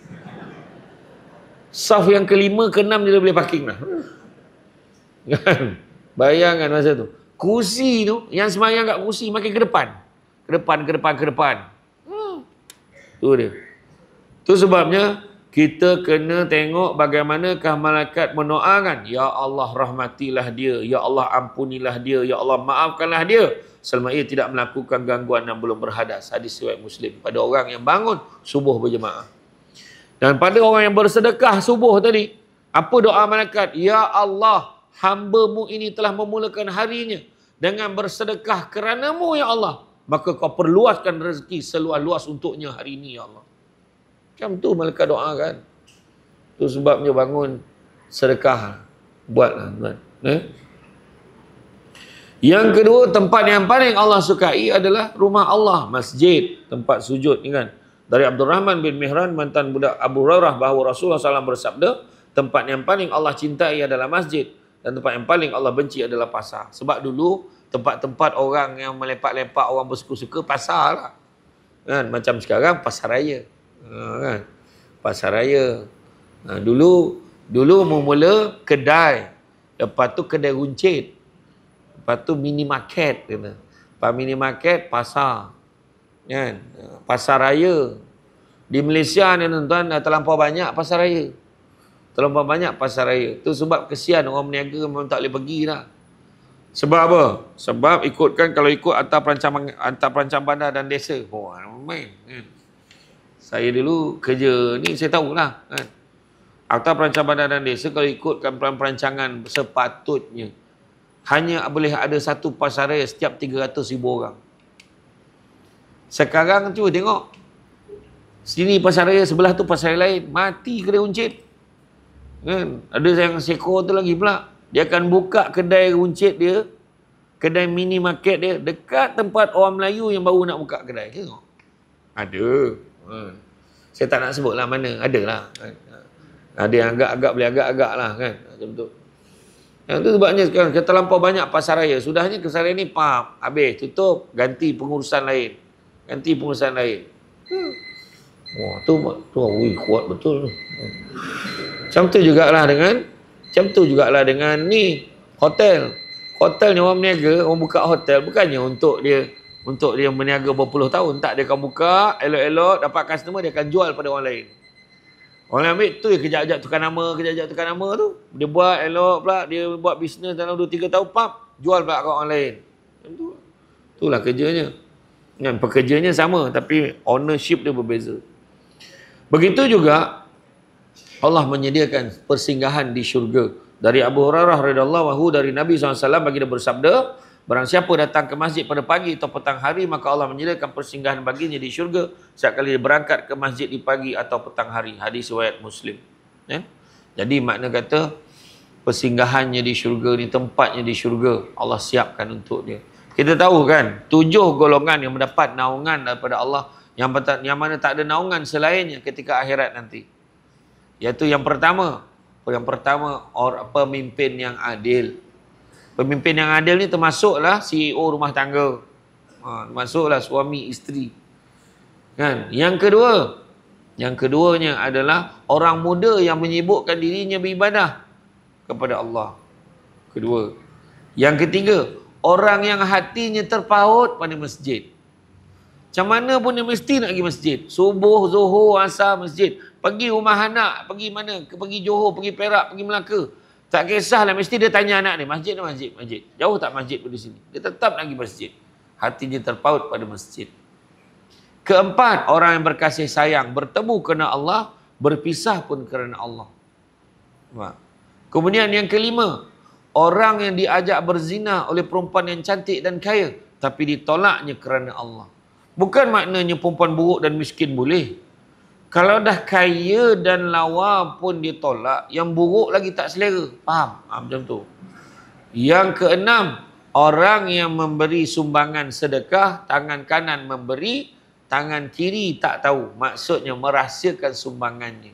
Saf yang ke-5, ke-6 dia dah boleh parking dah. Bayangkan masa tu. Kursi tu, yang semayang kat kursi makin ke depan. Ke depan. Tu dia. Tu sebabnya kita kena tengok bagaimanakah malaikat mendoakan. Ya Allah rahmatilah dia. Ya Allah ampunilah dia. Ya Allah maafkanlah dia. Selama ia tidak melakukan gangguan dan belum berhadas. Hadis riwayat Muslim. Pada orang yang bangun subuh berjemaah. Dan pada orang yang bersedekah subuh tadi. Apa doa malaikat? Ya Allah, hamba-Mu ini telah memulakan harinya dengan bersedekah kerana-Mu ya Allah. Maka kau perluaskan rezeki seluas-luas untuknya hari ini ya Allah. Macam tu malaikat doa kan. Tu sebabnya bangun sedekah. Buatlah tuan. Yang kedua, tempat yang paling Allah sukai adalah rumah Allah, masjid, tempat sujud ni kan. Dari Abdul Rahman bin Mihran, mantan budak Abu Hurairah, bahawa Rasulullah SAW bersabda, tempat yang paling Allah cintai adalah masjid dan tempat yang paling Allah benci adalah pasar. Sebab dulu tempat-tempat orang yang melepak-lepak, orang bersuka-suka, pasar lah. Kan? Macam sekarang pasar raya. Kan? Pasar raya. Dulu mula kedai, lepas tu kedai runcit, lepas tu minimarket kena. Lepas minimarket pasar. Kan? Pasar raya. Di Malaysia ni tuan-tuan dah terlampau banyak pasar raya. Terlampau banyak pasar raya. Tu sebab kesian orang berniaga memang tak boleh pergi dah. Sebab apa? Sebab ikutkan, kalau ikut antar perancang bandar dan desa. Main. Kan? Saya dulu kerja ni saya tahulah kan. Akta Perancang Bandar dan Desa kalau ikutkan perancangan sepatutnya hanya boleh ada satu pasar raya setiap 300,000 orang. Sekarang cuba tengok. Sini pasar raya, sebelah tu pasar raya lain. Mati kedai runcit. Kan? Ada yang seko tu lagi pula. Dia akan buka kedai runcit dia, kedai mini market dia dekat tempat orang Melayu yang baru nak buka kedai. Tengok. Ada. Saya tak nak sebut lah mana. Ada lah. Ada yang agak-agak boleh agak-agak lah kan. Macam tu. Yang tu sebabnya sekarang kita terlampau banyak pasar raya. Sudahnya pasar raya ni habis, tutup, ganti pengurusan lain. Wah, tu kuat betul. Macam tu jugalah dengan ni hotel. Hotel ni orang berniaga, orang buka hotel bukannya untuk dia berniaga berpuluh tahun. Tak, dia akan buka elok-elok, dapat customer, dia akan jual pada orang lain. Orang lain ambil tu, dia kejap-kejap tukar nama tu. Dia buat elok pula, dia buat bisnes dalam 2-3 tahun, jual pula ke orang lain. Itulah kerjanya. Kan, pekerjanya sama, tapi ownership dia berbeza. Begitu juga Allah menyediakan persinggahan di syurga. Dari Abu Hurairah radhiyallahu anhu, dari Nabi SAW bagi dia bersabda, barang siapa datang ke masjid pada pagi atau petang hari, maka Allah menyediakan persinggahan baginya di syurga setiap kali dia berangkat ke masjid di pagi atau petang hari. Hadis riwayat Muslim. Ya? Jadi makna kata persinggahannya di syurga ni, tempatnya di syurga, Allah siapkan untuk dia. Kita tahu kan, 7 golongan yang mendapat naungan daripada Allah, yang mana tak ada naungan selainnya ketika akhirat nanti. Iaitu yang pertama pemimpin yang adil. Pemimpin yang adil ni termasuklah CEO rumah tangga. Termasuklah suami isteri. Kan? Yang keduanya adalah orang muda yang menyibukkan dirinya beribadah kepada Allah. Kedua. Yang ketiga, orang yang hatinya terpaut pada masjid. Macam mana pun dia mesti nak pergi masjid. Subuh, Zuhur, Asar, masjid. Pergi rumah anak, pergi mana? Pergi Johor, pergi Perak, pergi Melaka. Tak kisahlah, mesti dia tanya anak ni, masjid ni masjid. Jauh tak masjid pada sini? Dia tetap nak pergi masjid. Hatinya terpaut pada masjid. Keempat, orang yang berkasih sayang, bertemu kerana Allah, berpisah pun kerana Allah. Kemudian yang kelima, orang yang diajak berzina oleh perempuan yang cantik dan kaya, tapi ditolaknya kerana Allah. Bukan maknanya perempuan buruk dan miskin boleh. Kalau dah kaya dan lawa pun dia tolak, yang buruk lagi tak selera. Faham? Macam tu. Yang keenam, orang yang memberi sumbangan sedekah, tangan kanan memberi, tangan kiri tak tahu. Maksudnya merahsiakan sumbangannya.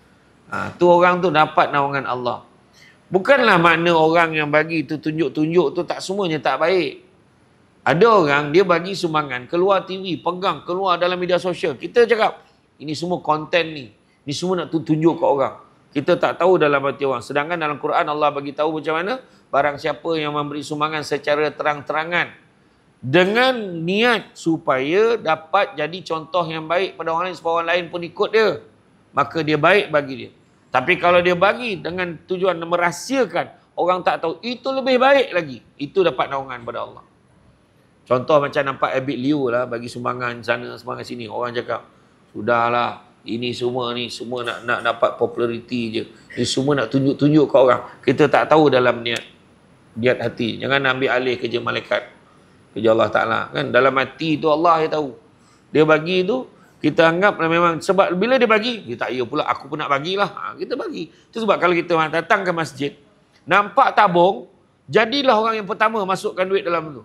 Tu orang tu dapat naungan Allah. Bukanlah makna orang yang bagi tu tunjuk-tunjuk tu tak semuanya tak baik. Ada orang dia bagi sumbangan, keluar TV, pegang, keluar dalam media sosial. Kita cakap, ini semua konten ni. Ini semua nak tunjuk ke orang. Kita tak tahu dalam hati orang. Sedangkan dalam Quran Allah bagi tahu macam mana? Barang siapa yang memberi sumbangan secara terang-terangan dengan niat supaya dapat jadi contoh yang baik pada orang lain supaya orang lain pun ikut dia, maka dia baik bagi dia. Tapi kalau dia bagi dengan tujuan merahsiakan, orang tak tahu, itu lebih baik lagi. Itu dapat naungan pada Allah. Contoh macam nampak Abid Liu lah bagi sumbangan sana, sumbangan sini. Orang cakap, sudahlah, ini semua nak dapat populariti je. Ini semua nak tunjuk-tunjuk ke orang. Kita tak tahu dalam niat hati. Jangan ambil alih kerja malaikat. Kerja Allah Ta'ala. Kan? Dalam hati tu Allah yang tahu. Dia bagi tu, kita anggap memang sebab bila dia bagi, dia tak ya pula, aku pun nak bagilah. Kita bagi. Itu sebab kalau kita datang ke masjid, nampak tabung, jadilah orang yang pertama masukkan duit dalam tu.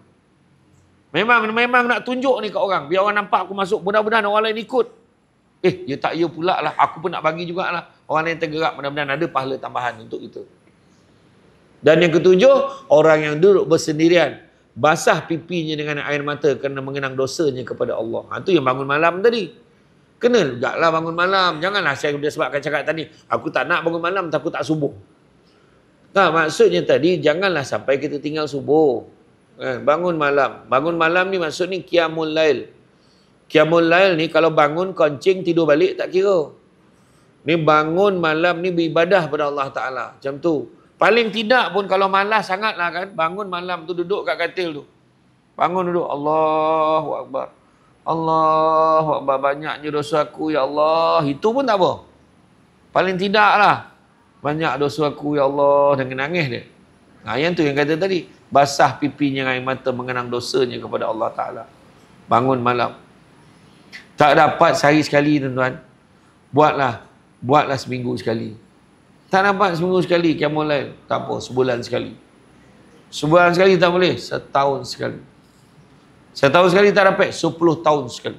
Memang nak tunjuk ni ke orang. Biar orang nampak aku masuk, mudah-mudahan orang lain ikut. Dia tak ya pula lah, aku pun nak bagi jugalah. Orang lain tergerak, mudah-mudahan ada pahala tambahan untuk itu. Dan yang ketujuh, orang yang duduk bersendirian, basah pipinya dengan air mata kerana mengenang dosanya kepada Allah. Itu yang bangun malam tadi. Kena jugalah bangun malam. Janganlah saya sebabkan cakap tadi, aku tak nak bangun malam, takut tak subuh. Maksudnya tadi, janganlah sampai kita tinggal subuh. Bangun malam. Bangun malam ni maksud ni qiyamul lail. Qiyamul lail ni kalau bangun kencing tidur balik tak kira. Ni bangun malam ni beribadah pada Allah Ta'ala. Macam tu. Paling tidak pun kalau malas sangat lah kan. Bangun malam tu duduk kat katil tu. Bangun duduk. Allahu Akbar. Allahu Akbar. Banyaknya dosa aku ya Allah. Itu pun tak apa. Paling tidak lah. Banyak dosa aku ya Allah. Dan nangis dia. Yang tu yang kata tadi. Basah pipinya air mata mengenang dosanya kepada Allah Ta'ala. Bangun malam. Tak dapat sehari sekali tuan-tuan. Buatlah seminggu sekali. Tak dapat seminggu sekali qiyamul lail. Tak apa, sebulan sekali. Sebulan sekali tak boleh, setahun sekali. Setahun sekali tak dapat, 10 tahun sekali.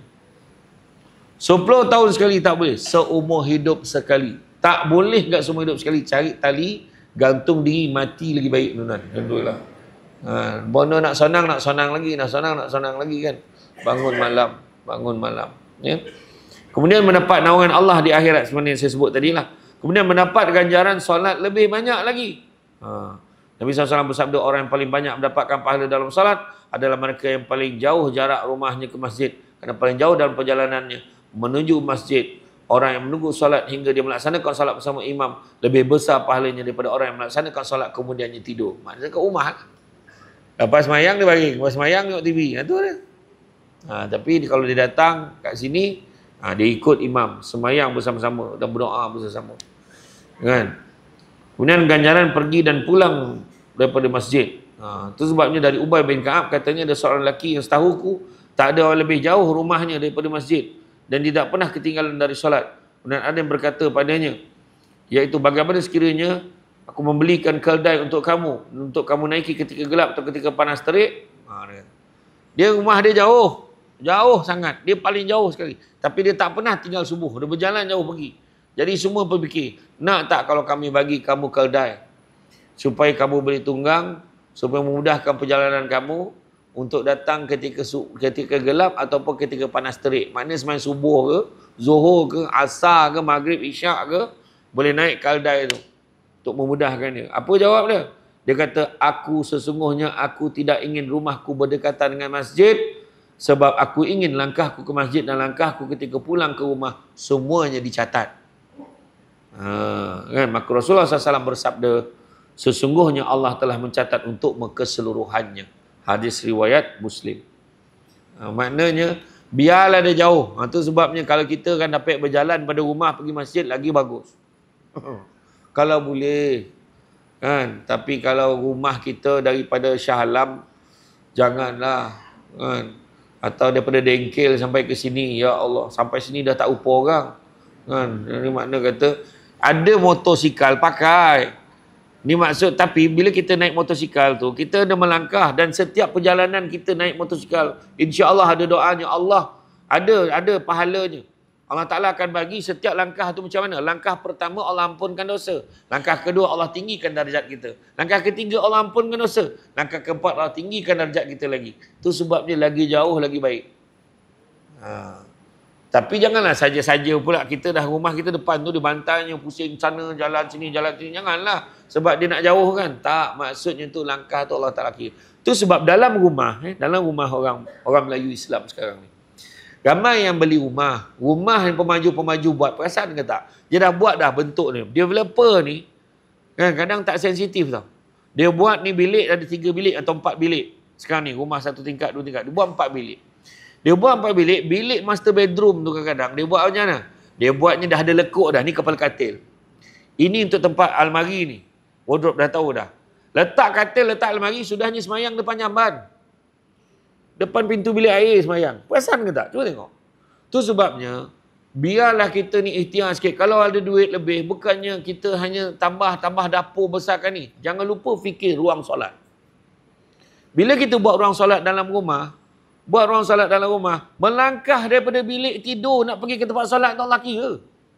10 tahun sekali tak boleh, seumur hidup sekali. Tak boleh kat seumur hidup sekali. Cari tali, gantung diri, mati lagi baik tuan-tuan. Alhamdulillah. Bono nak sonang lagi, nak sonang lagi kan. Bangun malam. Ya. Kemudian mendapat naungan Allah di akhirat seperti yang saya sebut tadi lah. Kemudian mendapat ganjaran solat lebih banyak lagi. Nabi SAW bersabda, orang yang paling banyak mendapatkan pahala dalam solat adalah mereka yang paling jauh jarak rumahnya ke masjid. Kerana paling jauh dalam perjalanannya menuju masjid. Orang yang menunggu solat hingga dia melaksanakan solat bersama imam lebih besar pahalanya daripada orang yang melaksanakan solat kemudiannya tidur. Maksudnya kat rumah. Lepas semayang dia bagi, lepas semayang tengok TV. Itu dia. Tapi kalau dia datang kat sini, dia ikut imam, semayang bersama-sama dan berdoa bersama-sama. Kan? Kemudian ganjaran pergi dan pulang daripada masjid. Itu sebabnya dari Ubay bin Ka'ab katanya ada seorang lelaki yang setahuku tak ada orang lebih jauh rumahnya daripada masjid dan tidak pernah ketinggalan dari solat. Kemudian ada yang berkata padanya, iaitu bagaimana sekiranya aku membelikan keldai untuk kamu naiki ketika gelap atau ketika panas terik. Dia rumah dia jauh sangat, dia paling jauh sekali. Tapi dia tak pernah tinggal subuh, dia berjalan jauh pergi. Jadi semua berfikir, nak tak kalau kami bagi kamu keldai supaya kamu boleh tunggang, supaya memudahkan perjalanan kamu untuk datang ketika gelap ataupun ketika panas terik. Maknanya semain subuh ke, zuhur ke, asar ke, maghrib, isyak ke, boleh naik keldai tu untuk memudahkan dia. Apa jawab dia? Dia kata, sesungguhnya aku tidak ingin rumahku berdekatan dengan masjid sebab aku ingin langkahku ke masjid dan langkahku ketika pulang ke rumah semuanya dicatat. Kan? Maka Rasulullah SAW bersabda, sesungguhnya Allah telah mencatat untukmu keseluruhannya. Hadis riwayat Muslim. Maknanya biarlah dia jauh. Itu sebabnya kalau kita kan dapat berjalan pada rumah pergi masjid lagi bagus. Kalau boleh. Kan? Tapi kalau rumah kita daripada Shah Alam, janganlah. Kan? Atau daripada Dengkel sampai ke sini, ya Allah, sampai sini dah tak rupa orang. Kan? Ini makna kata, ada motosikal pakai. Ni maksud, tapi bila kita naik motosikal tu, kita ada melangkah, dan setiap perjalanan kita naik motosikal, insya-Allah ada doanya Allah, ada pahalanya. Allah Ta'ala akan bagi setiap langkah tu macam mana. Langkah pertama Allah ampunkan dosa. Langkah kedua Allah tinggikan darjat kita. Langkah ketiga Allah ampunkan dosa. Langkah keempat Allah tinggikan darjat kita lagi. Tu sebabnya lagi jauh lagi baik. Tapi janganlah saja-saja pula kita dah rumah kita depan tu dibantainya, pusing sana jalan sini. Janganlah. Sebab dia nak jauh kan. Tak, maksudnya tu langkah tu Allah Ta'ala kira. Tu sebab dalam rumah orang Melayu Islam sekarang ni, ramai yang beli rumah yang pemaju-pemaju buat. Perasan ke tak? Dia dah buat dah bentuk ni. Developer ni kadang tak sensitif tau. Dia buat ni bilik ada 3 bilik atau 4 bilik. Sekarang ni rumah 1 tingkat 2 tingkat. Dia buat 4 bilik. Bilik master bedroom tu kadang-kadang dia buat macam mana? Dia buatnya dah ada lekuk dah. Ni kepala katil. Ini untuk tempat almari ni. Wardrobe dah tahu dah. Letak katil, letak almari, sudahnya semayang depan jamban. Depan pintu bilik air semayang. Perasan ke tak? Cuba tengok. Tu sebabnya, biarlah kita ni ikhtiar sikit. Kalau ada duit lebih, bukannya kita hanya tambah dapur besarkan ni. Jangan lupa fikir ruang solat. Bila kita buat ruang solat dalam rumah, melangkah daripada bilik tidur nak pergi ke tempat solat tak laki ke?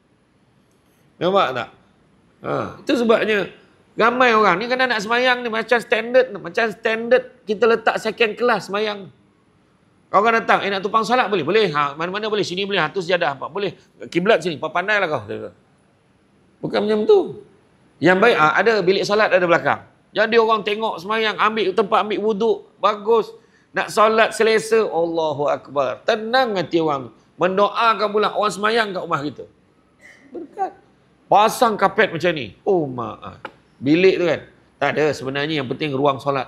Nampak tak? Itu sebabnya ramai orang ni kena nak semayang ni macam standard kita letak second class semayang. Orang datang, nak tumpang solat boleh? Boleh. Mana-mana boleh. Sini boleh. Tu sejadah. Boleh. Kiblat sini. Pandailah kau. Bukan macam tu. Yang baik, ada bilik solat ada belakang. Jadi orang tengok semayang, ambil tempat ambil wuduk. Bagus. Nak solat selesa, Allahu Akbar. Tenang hati orang. Mendoakan pula orang semayang kat rumah kita. Berkat. Pasang kapet macam ni. Oh maaf. Bilik tu kan. Tak ada. Sebenarnya yang penting ruang solat.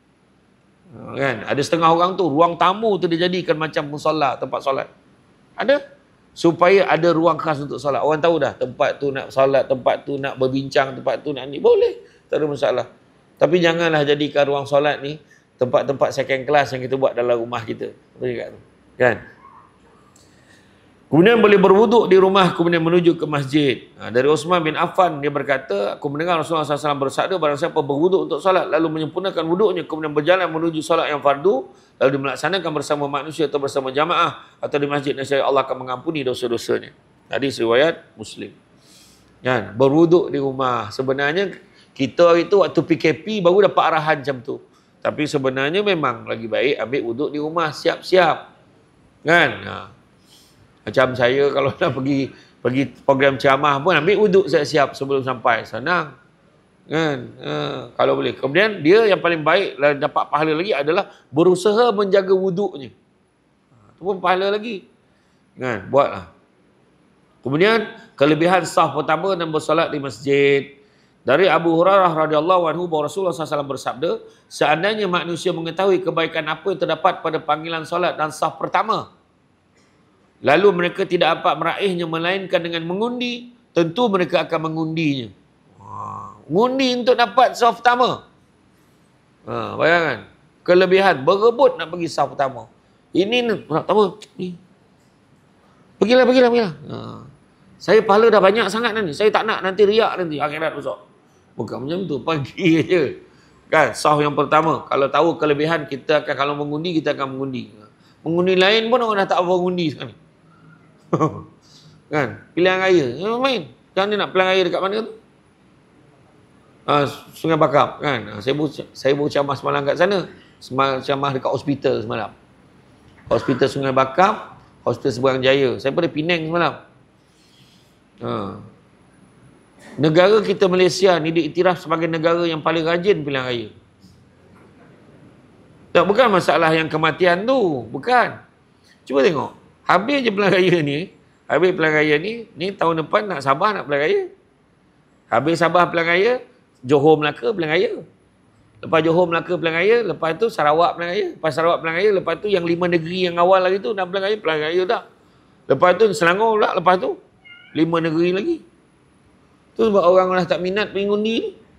Kan? Ada setengah orang tu, ruang tamu tu dia jadikan macam musola, tempat solat. Ada. Supaya ada ruang khas untuk solat. Orang tahu dah. Tempat tu nak solat, tempat tu nak berbincang, tempat tu nak ni. Boleh. Tak ada masalah. Tapi janganlah jadikan ruang solat ni tempat-tempat second class yang kita buat dalam rumah kita. Kan? Kemudian boleh berwuduk di rumah, kemudian menuju ke masjid. Dari Uthman bin Affan, dia berkata, aku mendengar Rasulullah SAW bersabda, barang siapa berwuduk untuk solat, lalu menyempurnakan wuduknya, kemudian berjalan menuju solat yang fardu, lalu melaksanakan bersama manusia atau bersama jamaah, atau di masjid, nescaya Allah akan mengampuni dosa-dosanya. Hadis riwayat Muslim. Kan? Berwuduk di rumah. Sebenarnya, kita hari tu waktu PKP baru dapat arahan macam tu. Tapi sebenarnya memang lagi baik ambil wuduk di rumah, siap-siap. Kan? Macam saya kalau nak pergi program ceramah pun ambil wuduk siap-siap sebelum sampai. Senang. Kan? Kalau boleh. Kemudian dia yang paling baik dapat pahala lagi adalah berusaha menjaga wuduknya. Itu pun pahala lagi. Kan? Buatlah. Kemudian kelebihan saf pertama dan bersolat di masjid. Dari Abu Hurairah radhiyallahu anhu bahawa Rasulullah SAW bersabda, seandainya manusia mengetahui kebaikan apa yang terdapat pada panggilan solat dan saf pertama, lalu mereka tidak dapat meraihnya melainkan dengan mengundi, tentu mereka akan mengundinya. Mengundi untuk dapat saf pertama. Bayangkan. Kelebihan. Berebut nak pergi saf pertama. Ini nak pertama. Pergilah. Saya pahala dah banyak sangat nanti. Saya tak nak nanti riak nanti. Akhirat besok. Bukan macam tu. Pergi je. Kan? Saf yang pertama. Kalau tahu kelebihan, kita akan, kalau mengundi, kita akan mengundi. Mengundi lain pun orang dah tak apa mengundi sekarang ni. Kan? Pilihan raya. Main. Sekarang ni nak pilihan raya dekat mana tu? Sungai Bakap. Kan? Saya baru ceramah semalam kat sana. Ceramah dekat hospital semalam. Hospital Sungai Bakap, Hospital Seberang Jaya. Saya pada Penang semalam. Negara kita Malaysia ni diiktiraf sebagai negara yang paling rajin pilihan raya. Tak, bukan masalah yang kematian tu. Bukan. Cuba tengok. Habis je pilihan raya ni. Ni tahun depan nak Sabah nak pilihan raya. Habis Sabah pilihan raya, Johor Melaka pilihan raya. Lepas Johor Melaka pilihan raya, lepas tu Sarawak pilihan raya. Lepas Sarawak pilihan raya, lepas tu yang 5 negeri yang awal lagi tu nak pilihan raya dah. Lepas tu Selangor pula, lepas tu 5 negeri lagi. Tu sebab orang dah tak minat pergi undi ni.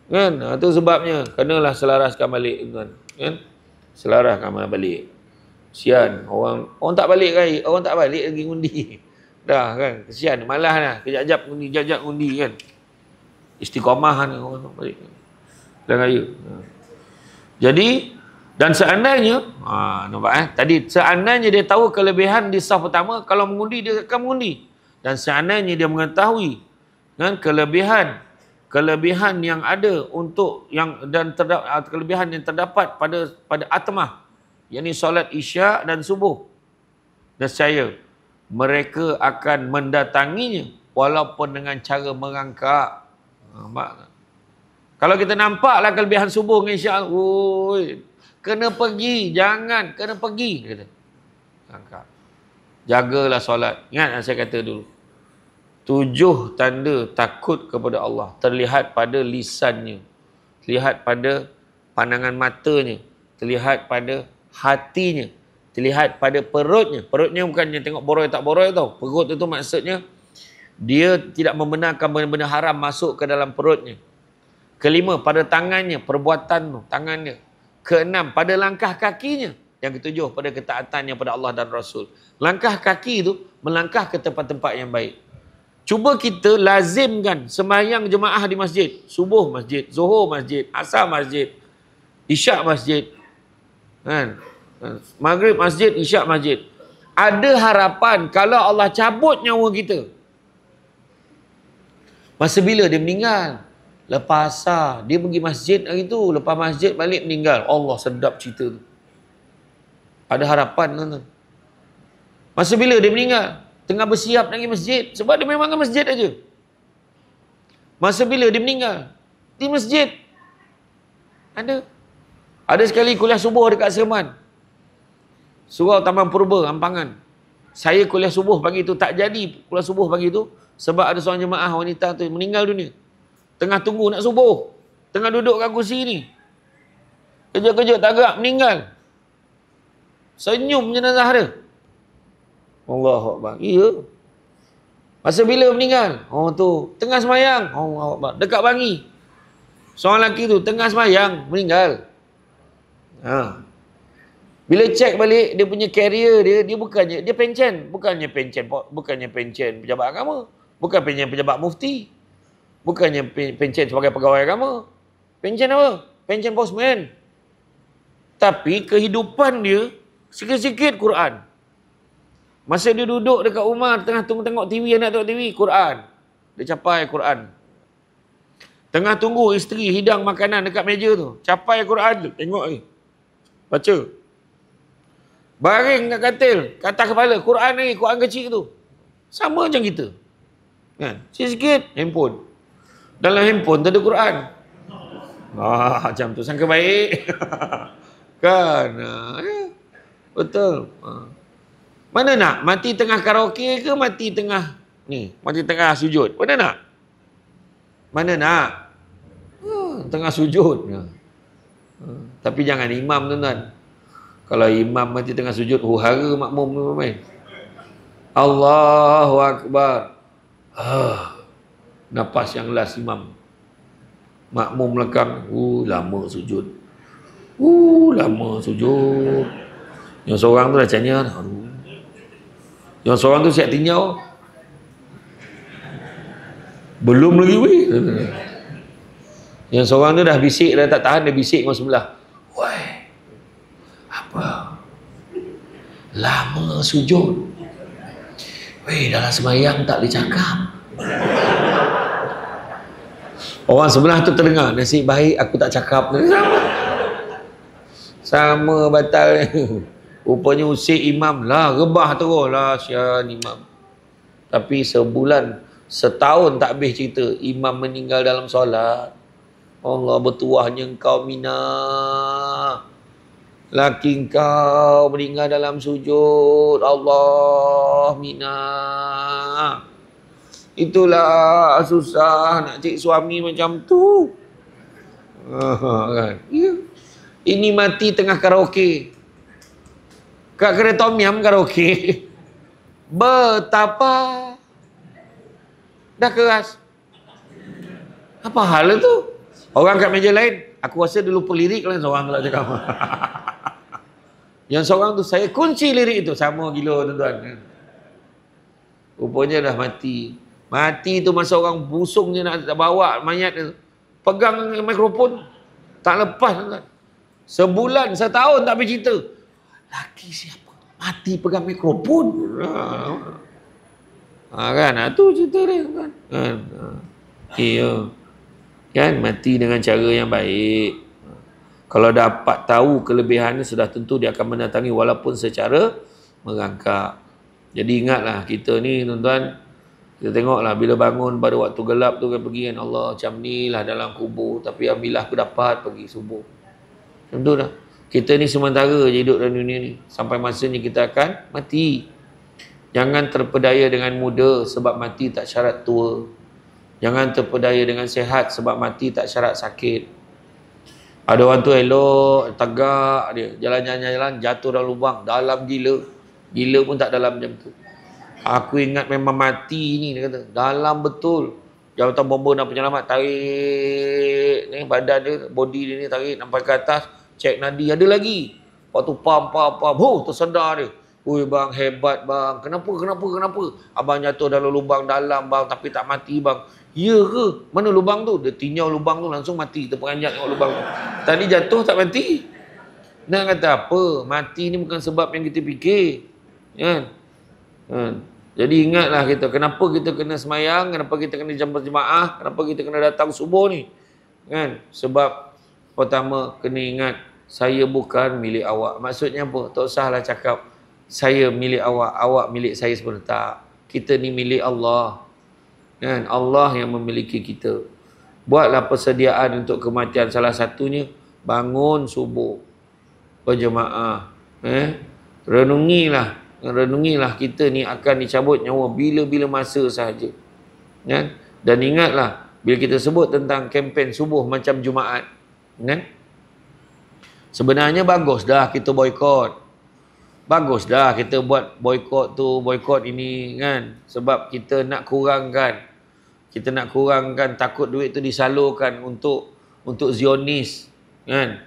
Kan? Itu sebabnya kenalah selaraskan balik tuan. Kan? Selaraskan balik. Kesian orang tak balik lagi, orang tak balik lagi undi. Dah kan, kesian, malas lah. Kejap-kejap undi, jap-jap undi kan. Istiqamah kan orang tak balik. Dan raya. Jadi dan seandainya nampak tadi seandainya dia tahu kelebihan di saf pertama, kalau mengundi dia akan mengundi. Dan seandainya dia mengetahui kan kelebihan yang ada untuk yang dan kelebihan yang terdapat pada atmah, yakni solat isyak dan subuh, nescaya mereka akan mendatanginya walaupun dengan cara merangkak. Nampak? Kalau kita nampaklah kelebihan subuh dengan isyak, oi, kena pergi, jangan, kena pergi, kata. Angkat. Jagalah solat. Ingat saya kata dulu. 7 tanda takut kepada Allah terlihat pada lisannya, terlihat pada pandangan matanya, terlihat pada hatinya, terlihat pada perutnya. Perutnya bukannya tengok boroi tak boroi tau. Perut itu maksudnya dia tidak membenarkan benda-benda haram masuk ke dalam perutnya. Kelima, pada tangannya, perbuatan tangannya. Keenam, pada langkah kakinya. Yang ketujuh, pada ketaatannya pada Allah dan Rasul. Langkah kaki itu melangkah ke tempat-tempat yang baik. Cuba kita lazimkan sembahyang jemaah di masjid. Subuh masjid, zuhur masjid, asar masjid, isyak masjid. Kan? Maghrib masjid, isyak masjid. Ada harapan kalau Allah cabut nyawa kita. Masa bila dia meninggal? Lepas asar, dia pergi masjid hari tu. Lepas masjid balik meninggal. Allah, sedap cerita tu. Ada harapan tuan-tuan. Masa bila dia meninggal? Tengah bersiap nak pergi masjid. Sebab dia memang ke masjid aja. Masa bila dia meninggal? Di masjid. Ada sekali kuliah subuh dekat Serman. Surau Taman Purba, Ampangan. Saya kuliah subuh pagi tu. Tak jadi kuliah subuh pagi tu. Sebab ada seorang jemaah wanita tu meninggal dunia. Tengah tunggu nak subuh. Tengah duduk kat kursi ni. Kejap-kejap tak gerak, meninggal. Senyum jenazah dia. Allahu Akbar. Ya. Masa bila meninggal? Oh tu. Tengah semayang. Allahu Akbar. Dekat Bangi. Seorang lelaki tu tengah semayang, meninggal. Bila cek balik dia punya carrier dia bukannya dia pencen, bukannya pencen pejabat agama, bukan pencen pejabat mufti. Bukannya pencen sebagai pegawai agama. Pencen apa? Pencen postman. Tapi kehidupan dia sikit-sikit Quran. Masa dia duduk dekat rumah tengah tengok TV, anak tengok TV, Quran. Dia capai Quran. Tengah tunggu isteri hidang makanan dekat meja tu, capai Quran tu, tengok ni. Baca. Baring kat katil, kat atas kepala, Quran ni, Quran kecil tu. Sama macam kita. Kan? Sikit-sikit handphone. Dalam handphone tu ada Quran. Macam tu sangka baik. Kan? Betul. Mana nak? Mati tengah karaoke ke mati tengah ni? Mati tengah sujud. Mana nak? Mana nak? Tengah sujud. Tapi jangan imam tuan-tuan. Kalau imam mati tengah sujud, hara makmum tu main. Allahu Akbar. Nafas yang last imam. Makmum belakang. Lama sujud. Lama sujud. Yang seorang tu dah canya. Yang seorang tu siap tinjau. Belum lagi weh. Yang seorang tu dah bisik, dah tak tahan, dia bisik dengan sebelah. Woi. Apa? Lama sujud. Weh, dalam semayang tak boleh cakap. Orang sebelah tu terdengar, nasib baik aku tak cakap. Sama batal. Rupanya usik imam lah, rebah terus lah sian imam. Tapi setahun tak habis cerita, imam meninggal dalam solat. Allah, bertuahnya engkau Mina. Laki engkau meninggal dalam sujud. Allah, Mina. Itulah susah nak cari suami macam tu. Kan? Ya. Ini mati tengah karaoke. Kat kedai Tom Yum karaoke. Betapa dah keras. Apa hal itu? Orang kat meja lain, aku rasa dia lupa lirik lah seorang pula cakap. Yang seorang tu, saya kunci lirik itu. Sama gila tuan-tuan. Rupanya dah mati. Mati tu masa orang busung je nak bawa mayat tu. Pegang mikrofon. Tak lepas tuan-tuan. Sebulan, setahun tak bercerita. Laki siapa? Mati pegang mikrofon. Kan? Tu cerita dia kan. Kan? Mati dengan cara yang baik. Kalau dapat tahu kelebihannya, sudah tentu dia akan mendatangi walaupun secara merangkak. Jadi ingatlah kita ni tuan-tuan, kita tengoklah bila bangun pada waktu gelap tu kan pergi kan, Allah macam ni lah dalam kubur, tapi alhamdulillah aku dapat pergi subuh. Macam tu dah. Kita ni sementara je hidup dalam dunia ni. Sampai masanya kita akan mati. Jangan terpedaya dengan muda sebab mati tak syarat tua. Jangan terpedaya dengan sehat sebab mati tak syarat sakit. Ada orang tu elok, tegak dia. Jalan-jalan jatuh dalam lubang. Dalam gila. Gila pun tak dalam macam tu. Aku ingat memang mati ni, dia kata. Dalam betul. Jawatan bomba dan penyelamat tarik ni badan dia, body dia ni tarik sampai ke atas. Cek nadi, ada lagi. Waktu pam. Tersedar dia. Ui bang, hebat bang. Kenapa? Abang jatuh dalam lubang dalam bang, tapi tak mati bang. Ya ke? Mana lubang tu? Dia tinjau lubang tu langsung mati. Terperanjat tengok lubang tu. Tadi jatuh tak mati. Nak kata apa? Mati ni bukan sebab yang kita fikir. Kan? Jadi ingatlah kita. Kenapa kita kena semayang? Kenapa kita kena jemaah? Kenapa kita kena datang subuh ni? Kan? Sebab pertama kena ingat, saya bukan milik awak. Maksudnya apa? Tak usahlah cakap saya milik awak, awak milik saya sebenarnya. Tak. Kita ni milik Allah. Kan? Allah yang memiliki kita. Buatlah persediaan untuk kematian. Salah satunya bangun subuh, berjemaah. Renungilah kita ni akan dicabut nyawa bila-bila masa sahaja. Kan? Dan ingatlah bila kita sebut tentang kempen subuh macam Jumaat, kan? Sebenarnya bagus dah kita boikot. Bagus dah kita buat boikot tu, boikot ini kan. Sebab kita nak kurangkan. Kita nak kurangkan takut duit tu disalurkan untuk Zionis kan.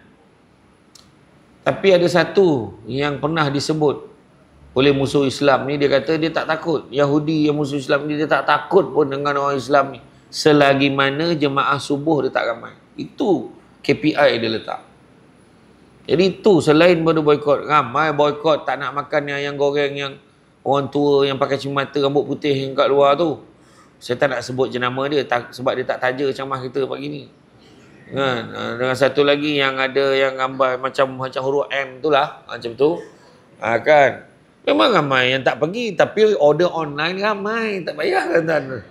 Tapi ada satu yang pernah disebut oleh musuh Islam ni, dia kata dia tak takut. Yahudi yang musuh Islam ni, dia tak takut pun dengan orang Islam ni. Selagi mana jemaah subuh dia tak ramai. Itu KPI dia letak. Jadi itu selain pada boikot, ramai boikot tak nak makan yang ayam goreng yang orang tua yang pakai cermin rambut putih yang kat luar tu. Saya tak nak sebut jenama dia sebab dia tak taja macam kita pagi ni. Kan? Dengan satu lagi yang ada yang gambar macam huruf M tu lah, macam tu. Kan? Memang ramai yang tak pergi, tapi order online ramai, tak payah kan.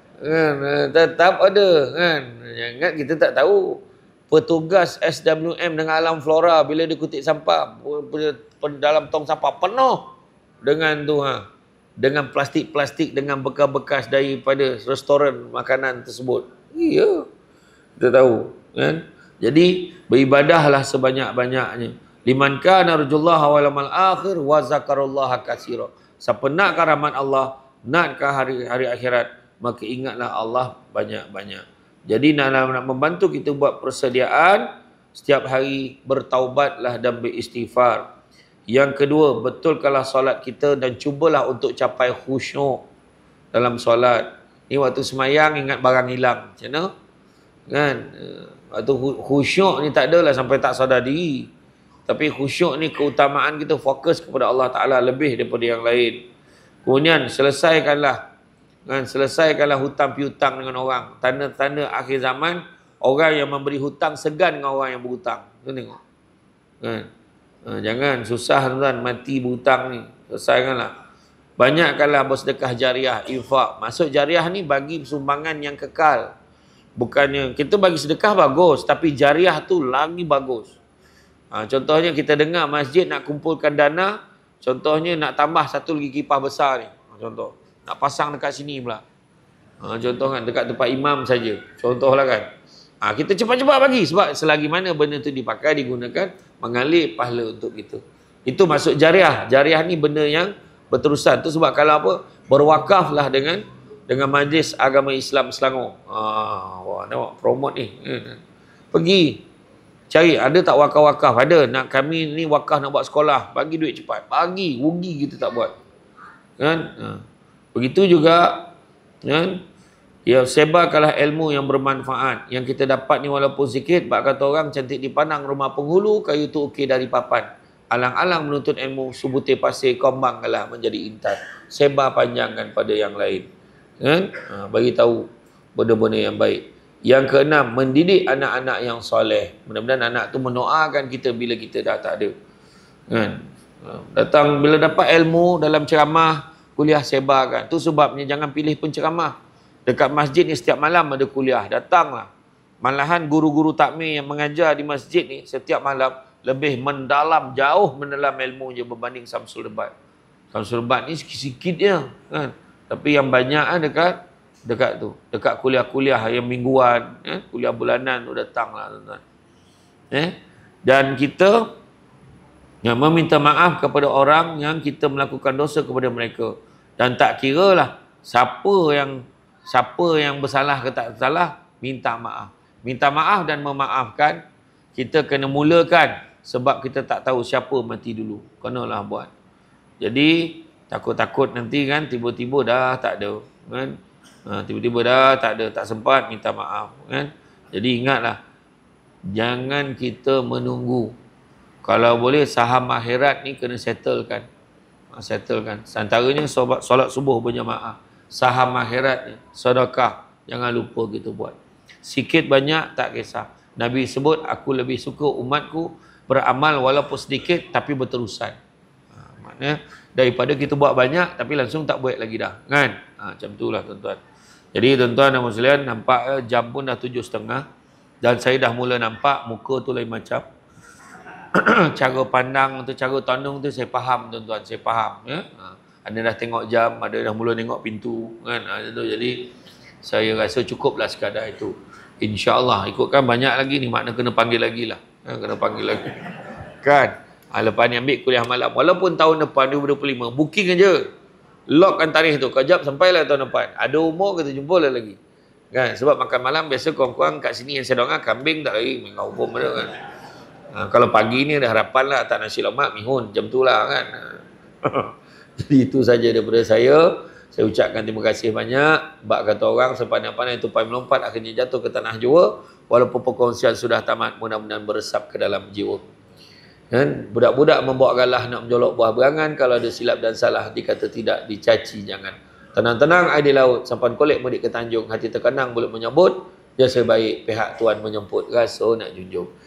Tetap ada kan. Ingat kita tak tahu. Petugas SWM dengan Alam Flora bila dia kutip sampah dalam tong sampah penuh dengan tu dengan plastik-plastik dengan bekas-bekas daripada restoran makanan tersebut. Ya. Kita tahu kan. Jadi beribadahlah sebanyak-banyaknya. Liman kana narjullaha wal yawmal akhir wa zakarallaha katsira. Siapa nak rahmat Allah, nak ke hari akhirat, maka ingatlah Allah banyak-banyak. Jadi nak membantu kita buat persediaan, setiap hari bertaubatlah dan beristighfar. Yang kedua, betulkanlah solat kita dan cubalah untuk capai khusyuk dalam solat. Ni waktu semayang ingat barang hilang. Macam mana? Kan? Waktu khusyuk ni tak adalah sampai tak sadar diri. Tapi khusyuk ni keutamaan kita fokus kepada Allah Ta'ala lebih daripada yang lain. Kemudian selesaikanlah hutang piutang dengan orang. Tanda-tanda akhir zaman, orang yang memberi hutang segan dengan orang yang berhutang. Tu tengok. Kan? Jangan susah tuan mati berhutang ni. Selesaikanlah. Banyakkanlah bersedekah jariah, infak. Maksud jariah ni bagi sumbangan yang kekal. Bukannya kita bagi sedekah bagus, tapi jariah tu lagi bagus. Contohnya kita dengar masjid nak kumpulkan dana, contohnya nak tambah satu lagi kipas besar ni. Contoh. Nak pasang dekat sini pula. Contoh kan, dekat tempat imam saja. Contohlah kan. Kita cepat-cepat bagi. Sebab selagi mana benda tu dipakai, digunakan, mengalir pahala untuk kita. Itu maksud jariah. Jariah ni benda yang berterusan. Tu sebab kalau apa, berwakaflah dengan Majlis Agama Islam Selangor. Wah, nampak promote ni. Pergi cari, ada tak wakaf-wakaf? Ada, nak kami ni wakaf nak buat sekolah, bagi duit cepat, bagi, rugi kita tak buat, kan? Begitu juga, kan? Ya, sebarkanlah ilmu yang bermanfaat. Yang kita dapat ni walaupun sikit, bak kata orang, cantik dipandang rumah penghulu, kayu tu okey dari papan. Alang-alang menuntut ilmu, subutir pasir, kombangkanlah menjadi intan. Sebar panjangkan pada yang lain, kan? Bagi tahu benda-benda yang baik. Yang keenam, mendidik anak-anak yang soleh. Mudah-mudahan anak tu mendoakan kita bila kita dah tak ada, kan? Datang bila dapat ilmu dalam ceramah, kuliah sebarkan. Tu sebabnya jangan pilih penceramah. Dekat masjid ni setiap malam ada kuliah, datanglah. Malahan guru-guru takmir yang mengajar di masjid ni setiap malam lebih mendalam, jauh mendalam ilmunya berbanding Samsul Debat. Samsul Debat ni sikit-sikit je, kan? Tapi yang banyak dekat tu, dekat kuliah-kuliah yang mingguan, kuliah bulanan tu datanglah, tuan-tuan. Dan kita meminta maaf kepada orang yang kita melakukan dosa kepada mereka, dan tak kiralah siapa yang bersalah ke tak bersalah, minta maaf. Minta maaf dan memaafkan, kita kena mulakan sebab kita tak tahu siapa mati dulu. Kenalah buat. Jadi takut-takut nanti kan tiba-tiba dah tak ada, kan? Tiba-tiba dah tak ada, tak sempat, minta maaf, kan? Jadi ingatlah, jangan kita menunggu. Kalau boleh saham akhirat ni kena settlekan. Settlekan. Antaranya solat subuh berjamaah. Saham akhirat ni, sedekah, jangan lupa kita buat. Sikit banyak tak kisah. Nabi sebut, aku lebih suka umatku beramal walaupun sedikit tapi berterusan. Maknanya daripada kita buat banyak tapi langsung tak buat lagi dah, kan? Macam itulah, tuan-tuan. Jadi tuan-tuan dan muslimin, nampak jam pun dah 7.30 dan saya dah mula nampak muka tu lain macam. Cara pandang tu, cara tandung tu saya faham, tuan-tuan, saya faham, ya. Ada dah tengok jam, ada dah mula tengok pintu, kan? Jadi saya rasa cukuplah sekadar itu. InsyaAllah, ikutkan banyak lagi ni, makna kena panggil lagi lah, kena panggil lagi, kan? Lepas ni ambil kuliah malam, walaupun tahun depan 2025, booking aja, lockkan tarikh tu, kejap sampailah tahun depan. Ada umur kita jumpa lah lagi, kan? Sebab makan malam biasa kurang-kurang kat sini yang saya dengar kambing tak lagi, mengau pun ada, kan? Kalau pagi ni ada harapan lah, tak nasi lemak, mihun, jam tu lah, kan? Jadi itu saja daripada saya. Saya ucapkan terima kasih banyak. Bak kata orang, sepandai-pandai tupai melompat akhirnya jatuh ke tanah jua. Walaupun perkongsian sudah tamat, mudah-mudahan beresap ke dalam jiwa. Dan budak-budak membawa galah nak menjolok buah berangan. Kalau ada silap dan salah, dikata tidak, dicaci jangan. Tenang-tenang air di laut, sampan kolek mudik ke Tanjung. Hati terkenang, mulut menyambut. Jasa baik, pihak tuan menyemput, rasa nak junjung.